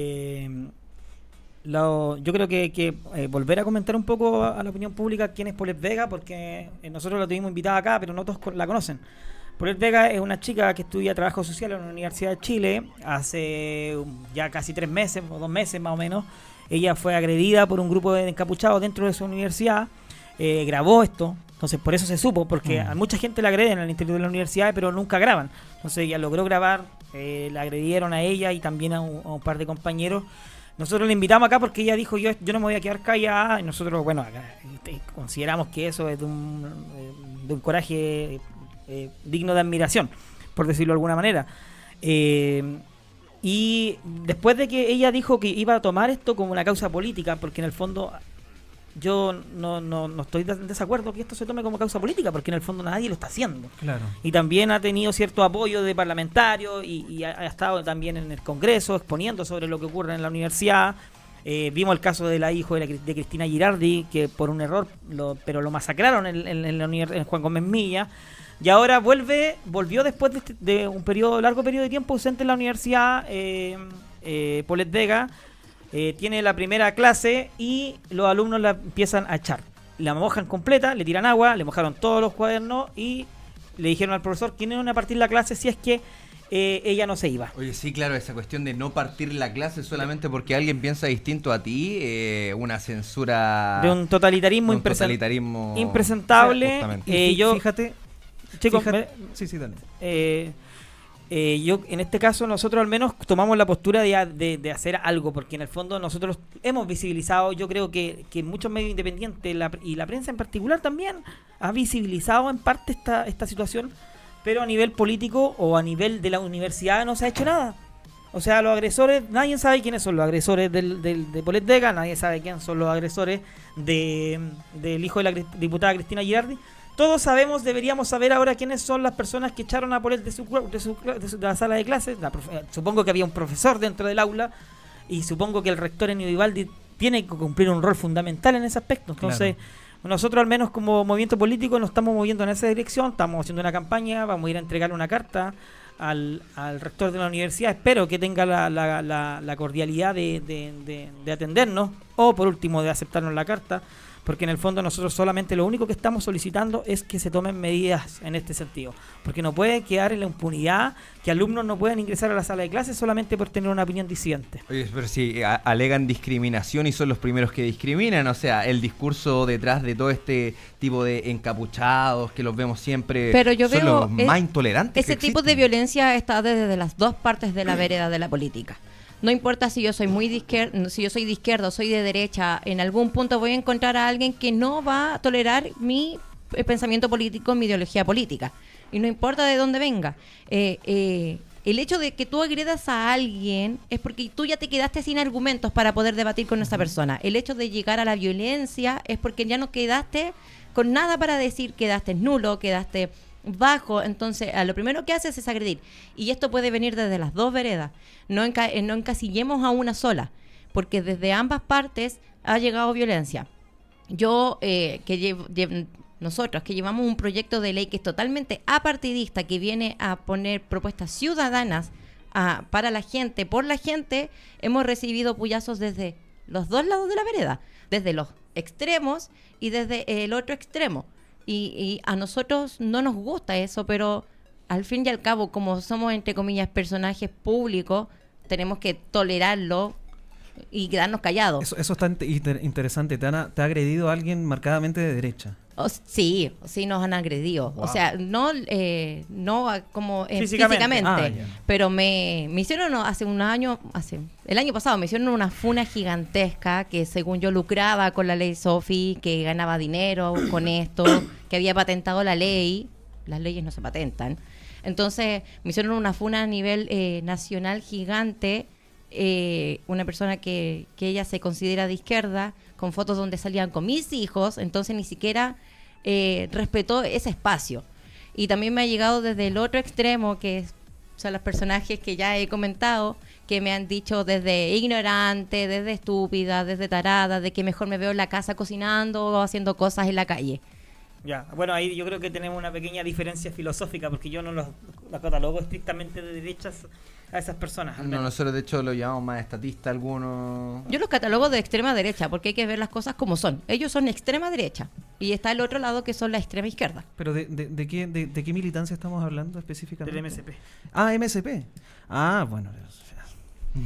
yo creo que volver a comentar un poco a la opinión pública quién es Paulette Vega, porque nosotros la tuvimos invitada acá, pero no todos la conocen. Paulette Vega es una chica que estudia trabajo social en la Universidad de Chile hace ya casi 3 meses o 2 meses más o menos. Ella fue agredida por un grupo de encapuchados dentro de su universidad, grabó esto, entonces por eso se supo, porque a mucha gente la agreden al interior de la universidad, pero nunca graban. Entonces ella logró grabar, la agredieron a ella y también a un par de compañeros. nosotros le invitamos acá porque ella dijo, yo no me voy a quedar callada, y nosotros, bueno, acá, consideramos que eso es de un coraje digno de admiración, por decirlo de alguna manera. Y después de que ella dijo que iba a tomar esto como una causa política, porque en el fondo yo no estoy en desacuerdo que esto se tome como causa política, porque en el fondo nadie lo está haciendo. Claro. Y también ha tenido cierto apoyo de parlamentarios y ha estado también en el Congreso exponiendo sobre lo que ocurre en la universidad. Vimos el caso de la hija de Cristina Girardi, que por un error pero lo masacraron en Juan Gómez Milla. Y ahora volvió después de un largo periodo de tiempo ausente en la universidad. Paulette Vega tiene la primera clase y los alumnos la empiezan a echar. La mojan completa, le tiran agua, le mojaron todos los cuadernos y le dijeron al profesor que no iban a partir la clase si es que ella no se iba. Oye, sí, claro, esa cuestión de no partir la clase solamente porque alguien piensa distinto a ti, una censura... De un totalitarismo, impresentable. Fíjate... Chicos, sí, dale. Yo, en este caso, nosotros al menos tomamos la postura de hacer algo, porque en el fondo nosotros hemos visibilizado, yo creo que muchos medios independientes y la prensa en particular también ha visibilizado en parte esta situación, pero a nivel político o a nivel de la universidad no se ha hecho nada. O sea, los agresores, nadie sabe quiénes son los agresores de Paulette Vega, nadie sabe quiénes son los agresores del hijo de la diputada Cristina Girardi. Todos sabemos, deberíamos saber ahora quiénes son las personas que echaron a Paulette de la sala de clases. Supongo que había un profesor dentro del aula y supongo que el rector Ennio Vivaldi tiene que cumplir un rol fundamental en ese aspecto. Entonces, nosotros al menos como movimiento político nos estamos moviendo en esa dirección, estamos haciendo una campaña, vamos a ir a entregarle una carta al rector de la universidad. Espero que tenga la cordialidad de atendernos o por último de aceptarnos la carta. Porque en el fondo nosotros solamente lo único que estamos solicitando es que se tomen medidas en este sentido. Porque no puede quedar en la impunidad que alumnos no puedan ingresar a la sala de clases solamente por tener una opinión disidente. Oye, pero si alegan discriminación y son los primeros que discriminan, o sea, el discurso detrás de todo este tipo de encapuchados que los vemos siempre, pero yo son veo los más intolerantes. Ese tipo de violencia está desde las dos partes de la vereda de la política. No importa si yo soy de izquierda o soy de derecha, en algún punto voy a encontrar a alguien que no va a tolerar mi pensamiento político, mi ideología política. Y no importa de dónde venga. El hecho de que tú agredas a alguien es porque tú ya te quedaste sin argumentos para poder debatir con esa persona. El hecho de llegar a la violencia es porque ya no quedaste con nada para decir, quedaste nulo, quedaste bajo. Entonces lo primero que haces es agredir, y esto puede venir desde las dos veredas. No encasillemos a una sola, porque desde ambas partes ha llegado violencia. Nosotros que llevamos un proyecto de ley que es totalmente apartidista, que viene a poner propuestas ciudadanas para la gente, por la gente, hemos recibido puyazos desde los dos lados de la vereda, desde los extremos y desde el otro extremo. Y a nosotros no nos gusta eso, pero al fin y al cabo, como somos, entre comillas, personajes públicos, tenemos que tolerarlo y quedarnos callados. Eso está interesante. ¿Te ha agredido a alguien marcadamente de derecha? Sí nos han agredido. Wow. O sea, no como físicamente, pero me hicieron hace un año, el año pasado me hicieron una funa gigantesca que según yo lucraba con la ley Sofi, que ganaba dinero con esto, que había patentado la ley. Las leyes no se patentan. Entonces me hicieron una funa a nivel nacional gigante. Una persona que ella se considera de izquierda, con fotos donde salían con mis hijos, entonces ni siquiera respetó ese espacio. Y también me ha llegado desde el otro extremo, que son los personajes que ya he comentado, que me han dicho desde ignorante, desde estúpida, desde tarada, de que mejor me veo en la casa cocinando o haciendo cosas en la calle. Ya, bueno, ahí yo creo que tenemos una pequeña diferencia filosófica, porque yo no los catalogo estrictamente de derechas a esas personas. No, nosotros de hecho lo llamamos más estatista algunos. Yo los catalogo de extrema derecha, porque hay que ver las cosas como son. Ellos son extrema derecha y está el otro lado que son la extrema izquierda. ¿Pero de qué militancia estamos hablando específicamente? Del MSP. Ah, MSP. Ah, bueno.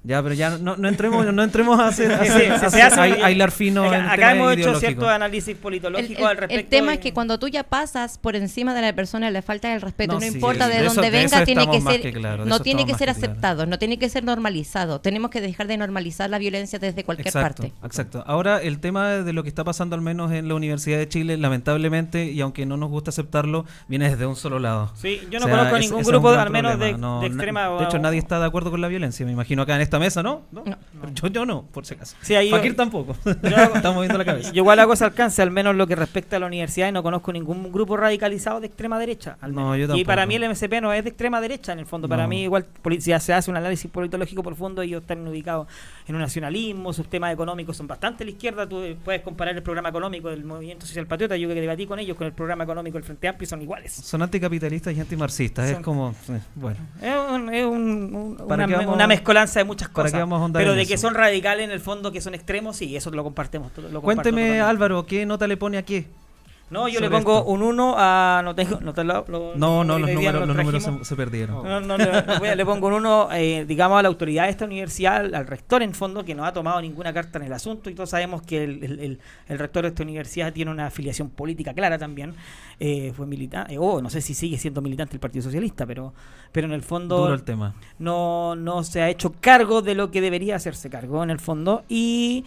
Ya, pero ya no entremos a hacer a hilar fino en acá temas hemos hecho ideológicos. ciertos análisis politológicos al respecto. El tema es que cuando tú ya pasas por encima de la persona, le falta el respeto, no sí, importa de de eso- dónde de eso venga, tiene estamos que más ser, que claro, de no eso tiene que estamos ser más que claro. aceptado, no tiene que ser normalizado. Tenemos que dejar de normalizar la violencia desde cualquier Exacto, parte. exacto. Ahora, el tema de lo que está pasando al menos en la Universidad de Chile, lamentablemente, y aunque no nos gusta acertarlo, viene desde un solo lado. Sí, yo no O sea, conozco ese ningún es un grupo, gran al menos de, problema. de extrema. De hecho, nadie está de acuerdo con la violencia, me imagino acá en esta mesa, ¿no? No. Yo no, por si acaso. Sí, ahí Fakir tampoco. Yo- Estamos moviendo la cabeza. Yo igual hago ese alcance, al menos lo que respecta a la universidad, y no conozco ningún grupo radicalizado de extrema derecha. Al No, menos. yo Y tampoco. para mí el MSP no es de extrema derecha, en el fondo. Para No. mí, igual, si se hace un análisis politológico profundo, ellos están ubicados en un nacionalismo, sus temas económicos son bastante a la izquierda. Tú puedes comparar el programa económico del Movimiento Social Patriota, yo que debatí con ellos, con el programa económico del Frente Amplio, son iguales. Son anticapitalistas y antimarxistas, es Son- como... bueno. Es ¿Para qué vamos- una mezcolanza de muchas para cosas. qué vamos a ahondar Pero en de eso? que son radicales en el fondo, que son extremos, sí, eso lo compartimos. Lo comparto Cuénteme, totalmente. Álvaro, ¿qué nota le pone a qué? No, yo le sobre pongo esto? un 1 a... No, tengo, no te lo, No, los hoy día números trajimos. se perdieron. No, le pongo un 1, digamos, a la autoridad de esta universidad, al rector en fondo, que no ha tomado ninguna carta en el asunto, y todos sabemos que el rector de esta universidad tiene una afiliación política clara también. Fue militante, no sé si sigue siendo militante del Partido Socialista, pero en el fondo Duro el tema. no se ha hecho cargo de lo que debería hacerse cargo en el fondo, y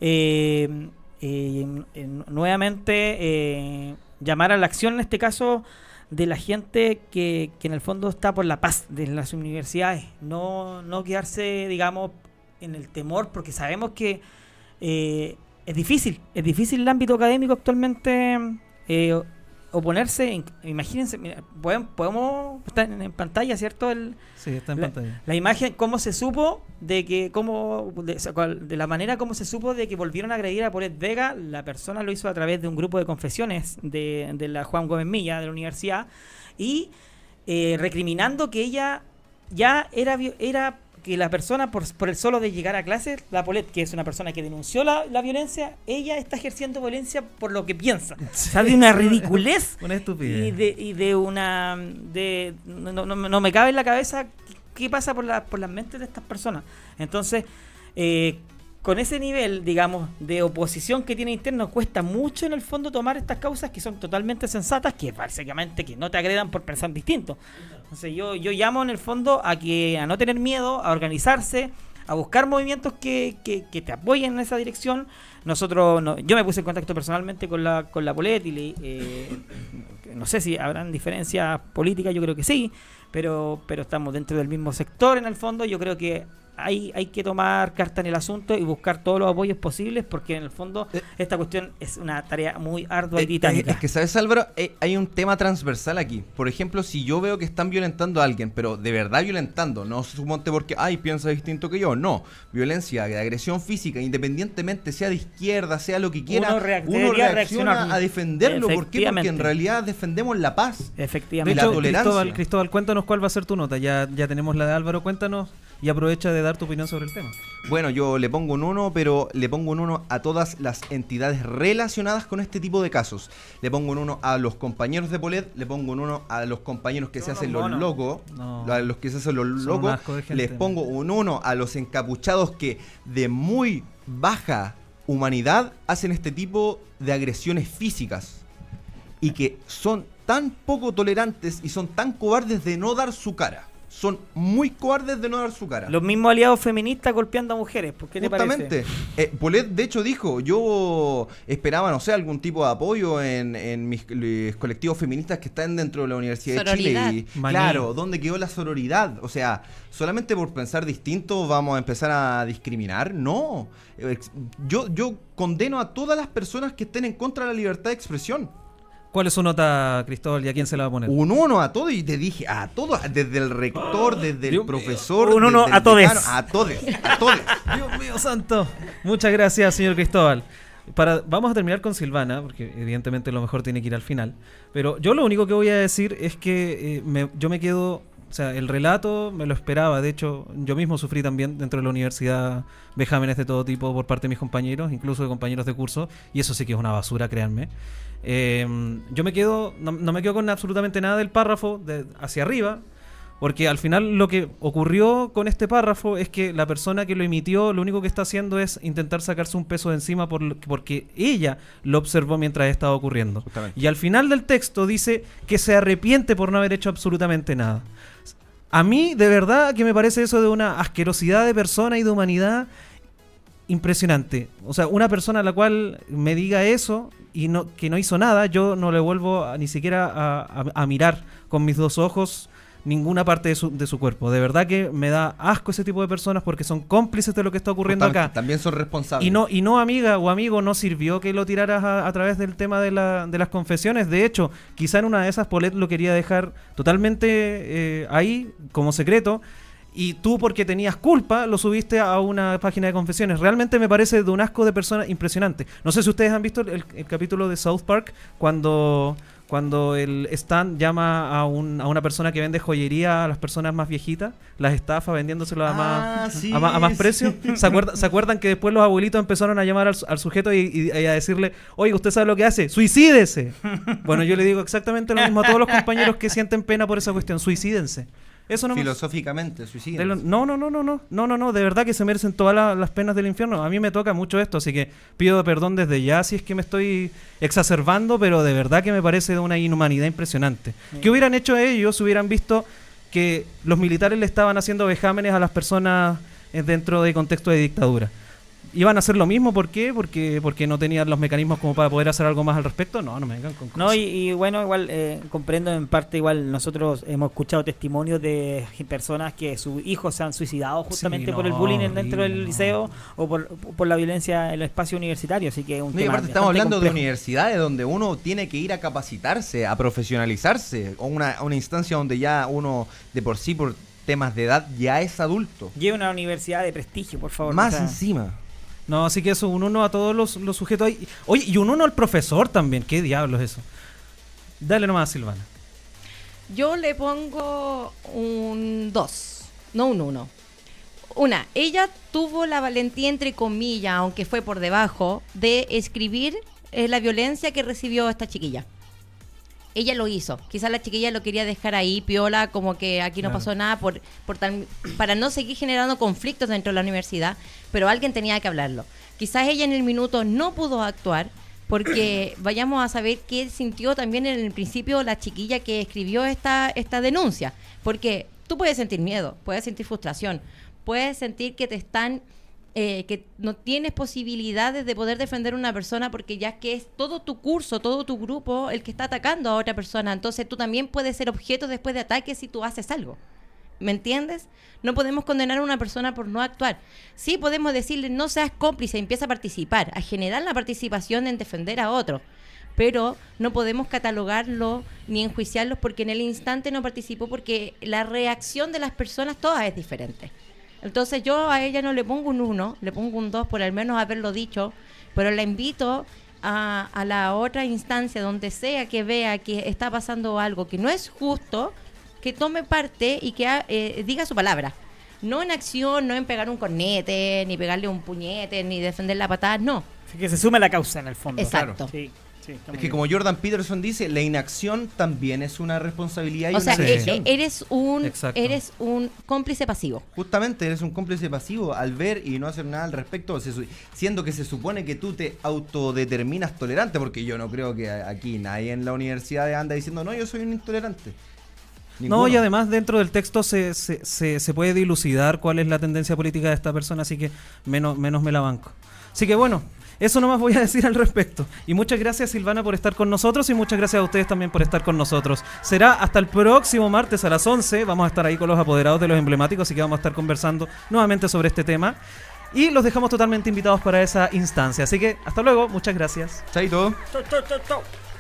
nuevamente llamar a la acción en este caso de la gente que en el fondo está por la paz de las universidades, no quedarse, digamos, en el temor, porque sabemos que es difícil el ámbito académico actualmente, oponerse. Imagínense, mira, podemos estar en pantalla, ¿cierto? Sí, está en pantalla. La imagen, cómo se supo de que, de la manera como se supo de que volvieron a agredir a Paulette Vega. La persona lo hizo a través de un grupo de confesiones de la Juan Gómez Milla de la universidad, y recriminando que ella ya era que la persona, por el solo de llegar a clase, la Paulette, que es una persona que denunció la violencia, ella está ejerciendo violencia por lo que piensa. O sea, de una ridiculez Una estupidez. y de una... no me cabe en la cabeza qué pasa por las mentes de estas personas. Entonces, con ese nivel, digamos, de oposición que tiene interno, cuesta mucho en el fondo tomar estas causas que son totalmente sensatas, que básicamente que no te agredan por pensar distinto. Entonces yo llamo en el fondo a no tener miedo, a organizarse, a buscar movimientos que te apoyen en esa dirección. Yo me puse en contacto personalmente con la Paulette y no sé si habrán diferencias políticas, yo creo que sí, pero estamos dentro del mismo sector en el fondo. Yo creo que hay que tomar carta en el asunto y buscar todos los apoyos posibles, porque en el fondo esta cuestión es una tarea muy ardua y titánica. Es que, ¿sabes, Álvaro? Hay un tema transversal aquí. Por ejemplo, si yo veo que están violentando a alguien, pero de verdad violentando, no suponte porque, piensa distinto que yo, no. Violencia de agresión física, independientemente sea de izquierda, sea lo que quiera, Uno reacciona reaccionar a defenderlo. ¿Por qué? Porque en Efectivamente. realidad defendemos la paz. De Efectivamente. la hecho, tolerancia. Cristóbal, cuéntanos cuál va a ser tu nota. Ya tenemos la de Álvaro, cuéntanos y aprovecha de dar tu opinión sobre el tema. Bueno, yo le pongo un 1, pero le pongo un 1 a todas las entidades relacionadas con este tipo de casos. Le pongo un 1 a los compañeros de Paulette, le pongo un 1 a los compañeros que se hacen los locos, No. a los que se hacen los Son un locos. asco de gente. Les pongo un 1 a los encapuchados que de muy baja humanidad hacen este tipo de agresiones físicas y que son tan poco tolerantes y son tan cobardes de no dar su cara. Son muy cobardes de no dar su cara. Los mismos aliados feministas golpeando a mujeres. ¿Por qué te Justamente. parece? Paulette, de hecho, dijo, yo esperaba, no sé, algún tipo de apoyo en mis colectivos feministas que están dentro de la Universidad Sororidad. de Chile. Y, Maní. claro, ¿dónde quedó la sororidad? O sea, solamente por pensar distinto vamos a empezar a discriminar. No. Yo condeno a todas las personas que estén en contra de la libertad de expresión. ¿Cuál es su nota, Cristóbal, y a quién se la va a poner? Un 1 a todo, y te dije a todos, desde el rector, desde el Dios profesor, Un 1 desde el a todes. decano, a todos. Dios mío santo. Muchas gracias, señor Cristóbal. Vamos a terminar con Silvana, porque evidentemente lo mejor tiene que ir al final. Pero yo lo único que voy a decir es que yo me quedo... O sea, el relato me lo esperaba. De hecho, yo mismo sufrí también dentro de la universidad vejámenes de todo tipo por parte de mis compañeros, incluso de compañeros de curso. Y eso sí que es una basura, créanme. Yo me quedo... No me quedo con absolutamente nada del párrafo hacia arriba, Porque al final lo que ocurrió con este párrafo es que la persona que lo emitió lo único que está haciendo es intentar sacarse un peso de encima porque ella lo observó mientras estaba ocurriendo. Justamente. Y al final del texto dice que se arrepiente por no haber hecho absolutamente nada. A mí, de verdad, que me parece eso de una asquerosidad de persona y de humanidad impresionante. O sea, una persona a la cual me diga eso y que no hizo nada, yo no le vuelvo ni siquiera a mirar con mis dos ojos ninguna parte de su cuerpo. De verdad que me da asco ese tipo de personas porque son cómplices de lo que está ocurriendo acá. También son responsables. Y no, amiga o amigo, no sirvió que lo tiraras a través del tema de las confesiones. De hecho, quizá en una de esas Paulette lo quería dejar totalmente ahí, como secreto, y tú, porque tenías culpa, lo subiste a una página de confesiones. Realmente me parece de un asco de persona impresionante. No sé si ustedes han visto el capítulo de South Park, cuando el Stan llama a una persona que vende joyería a las personas más viejitas, las estafa vendiéndoselo a más precio. ¿Se acuerdan que después los abuelitos empezaron a llamar al sujeto y a decirle, oye, ¿usted sabe lo que hace? ¡Suicídese! Bueno, yo le digo exactamente lo mismo a todos los compañeros que sienten pena por esa cuestión. ¡Suicídense! Eso no. Filosóficamente, suicidas. No, de verdad que se merecen todas las penas del infierno. A mí me toca mucho esto, así que pido perdón desde ya si es que me estoy exacerbando, pero de verdad que me parece de una inhumanidad impresionante. ¿Qué hubieran hecho ellos si hubieran visto que los militares le estaban haciendo vejámenes a las personas dentro de contexto de dictadura? ¿Iban a hacer lo mismo? ¿Por qué? Porque no tenían los mecanismos como para poder hacer algo más al respecto. No me vengan con cosas. No, y bueno, igual comprendo en parte, igual nosotros hemos escuchado testimonios de personas que sus hijos se han suicidado justamente por el bullying dentro del liceo o por la violencia en el espacio universitario, así que es un tema aparte estamos hablando complejo. de universidades donde uno tiene que ir a capacitarse, a profesionalizarse, o una instancia donde ya uno de por sí, por temas de edad, ya es adulto. Lleve una universidad de prestigio, por favor. Más encima. No, así que eso, un 1 a todos los sujetos ahí. Oye, y un 1 al profesor también. ¿Qué diablos es eso? Dale nomás, Silvana. Yo le pongo un 2, no un 1. Ella tuvo la valentía, entre comillas, aunque fue por debajo, de escribir la violencia que recibió esta chiquilla. Ella lo hizo. Quizás la chiquilla lo quería dejar ahí, piola, como que aquí no pasó nada, para no seguir generando conflictos dentro de la universidad, pero alguien tenía que hablarlo. Quizás ella en el minuto no pudo actuar, porque vayamos a saber qué sintió también en el principio la chiquilla que escribió esta denuncia. Porque tú puedes sentir miedo, puedes sentir frustración, puedes sentir que te están... que no tienes posibilidades de poder defender a una persona porque ya que es todo tu curso, todo tu grupo el que está atacando a otra persona. Entonces tú también puedes ser objeto después de ataques si tú haces algo. ¿Me entiendes? No podemos condenar a una persona por no actuar. Sí podemos decirle no seas cómplice, empieza a participar, a generar la participación en defender a otro. Pero no podemos catalogarlo ni enjuiciarlos porque en el instante no participó, porque la reacción de las personas todas es diferente. Entonces yo a ella no le pongo un 1, le pongo un 2 por al menos haberlo dicho, pero la invito a la otra instancia, donde sea que vea que está pasando algo que no es justo, que tome parte y que diga su palabra. No en acción, no en pegar un cornete, ni pegarle un puñete, ni defender la patada, no. Así que se sume a la causa en el fondo. Exacto. Claro. Sí. Sí, es que como Jordan Peterson dice, la inacción también es una responsabilidad y o sea, una decisión. eres un cómplice pasivo. Justamente eres un cómplice pasivo al ver y no hacer nada al respecto, siendo que se supone que tú te autodeterminas tolerante, porque yo no creo que aquí nadie en la universidad anda diciendo, no, yo soy un intolerante. Ninguno. No, y además dentro del texto se puede dilucidar cuál es la tendencia política de esta persona, así que menos me la banco. Así que bueno, eso nomás voy a decir al respecto. Y muchas gracias, Silvana, por estar con nosotros, y muchas gracias a ustedes también por estar con nosotros. Será hasta el próximo martes a las 11. Vamos a estar ahí con los apoderados de los emblemáticos, así que vamos a estar conversando nuevamente sobre este tema. Y los dejamos totalmente invitados para esa instancia. Así que hasta luego, muchas gracias. Chaito. Chau.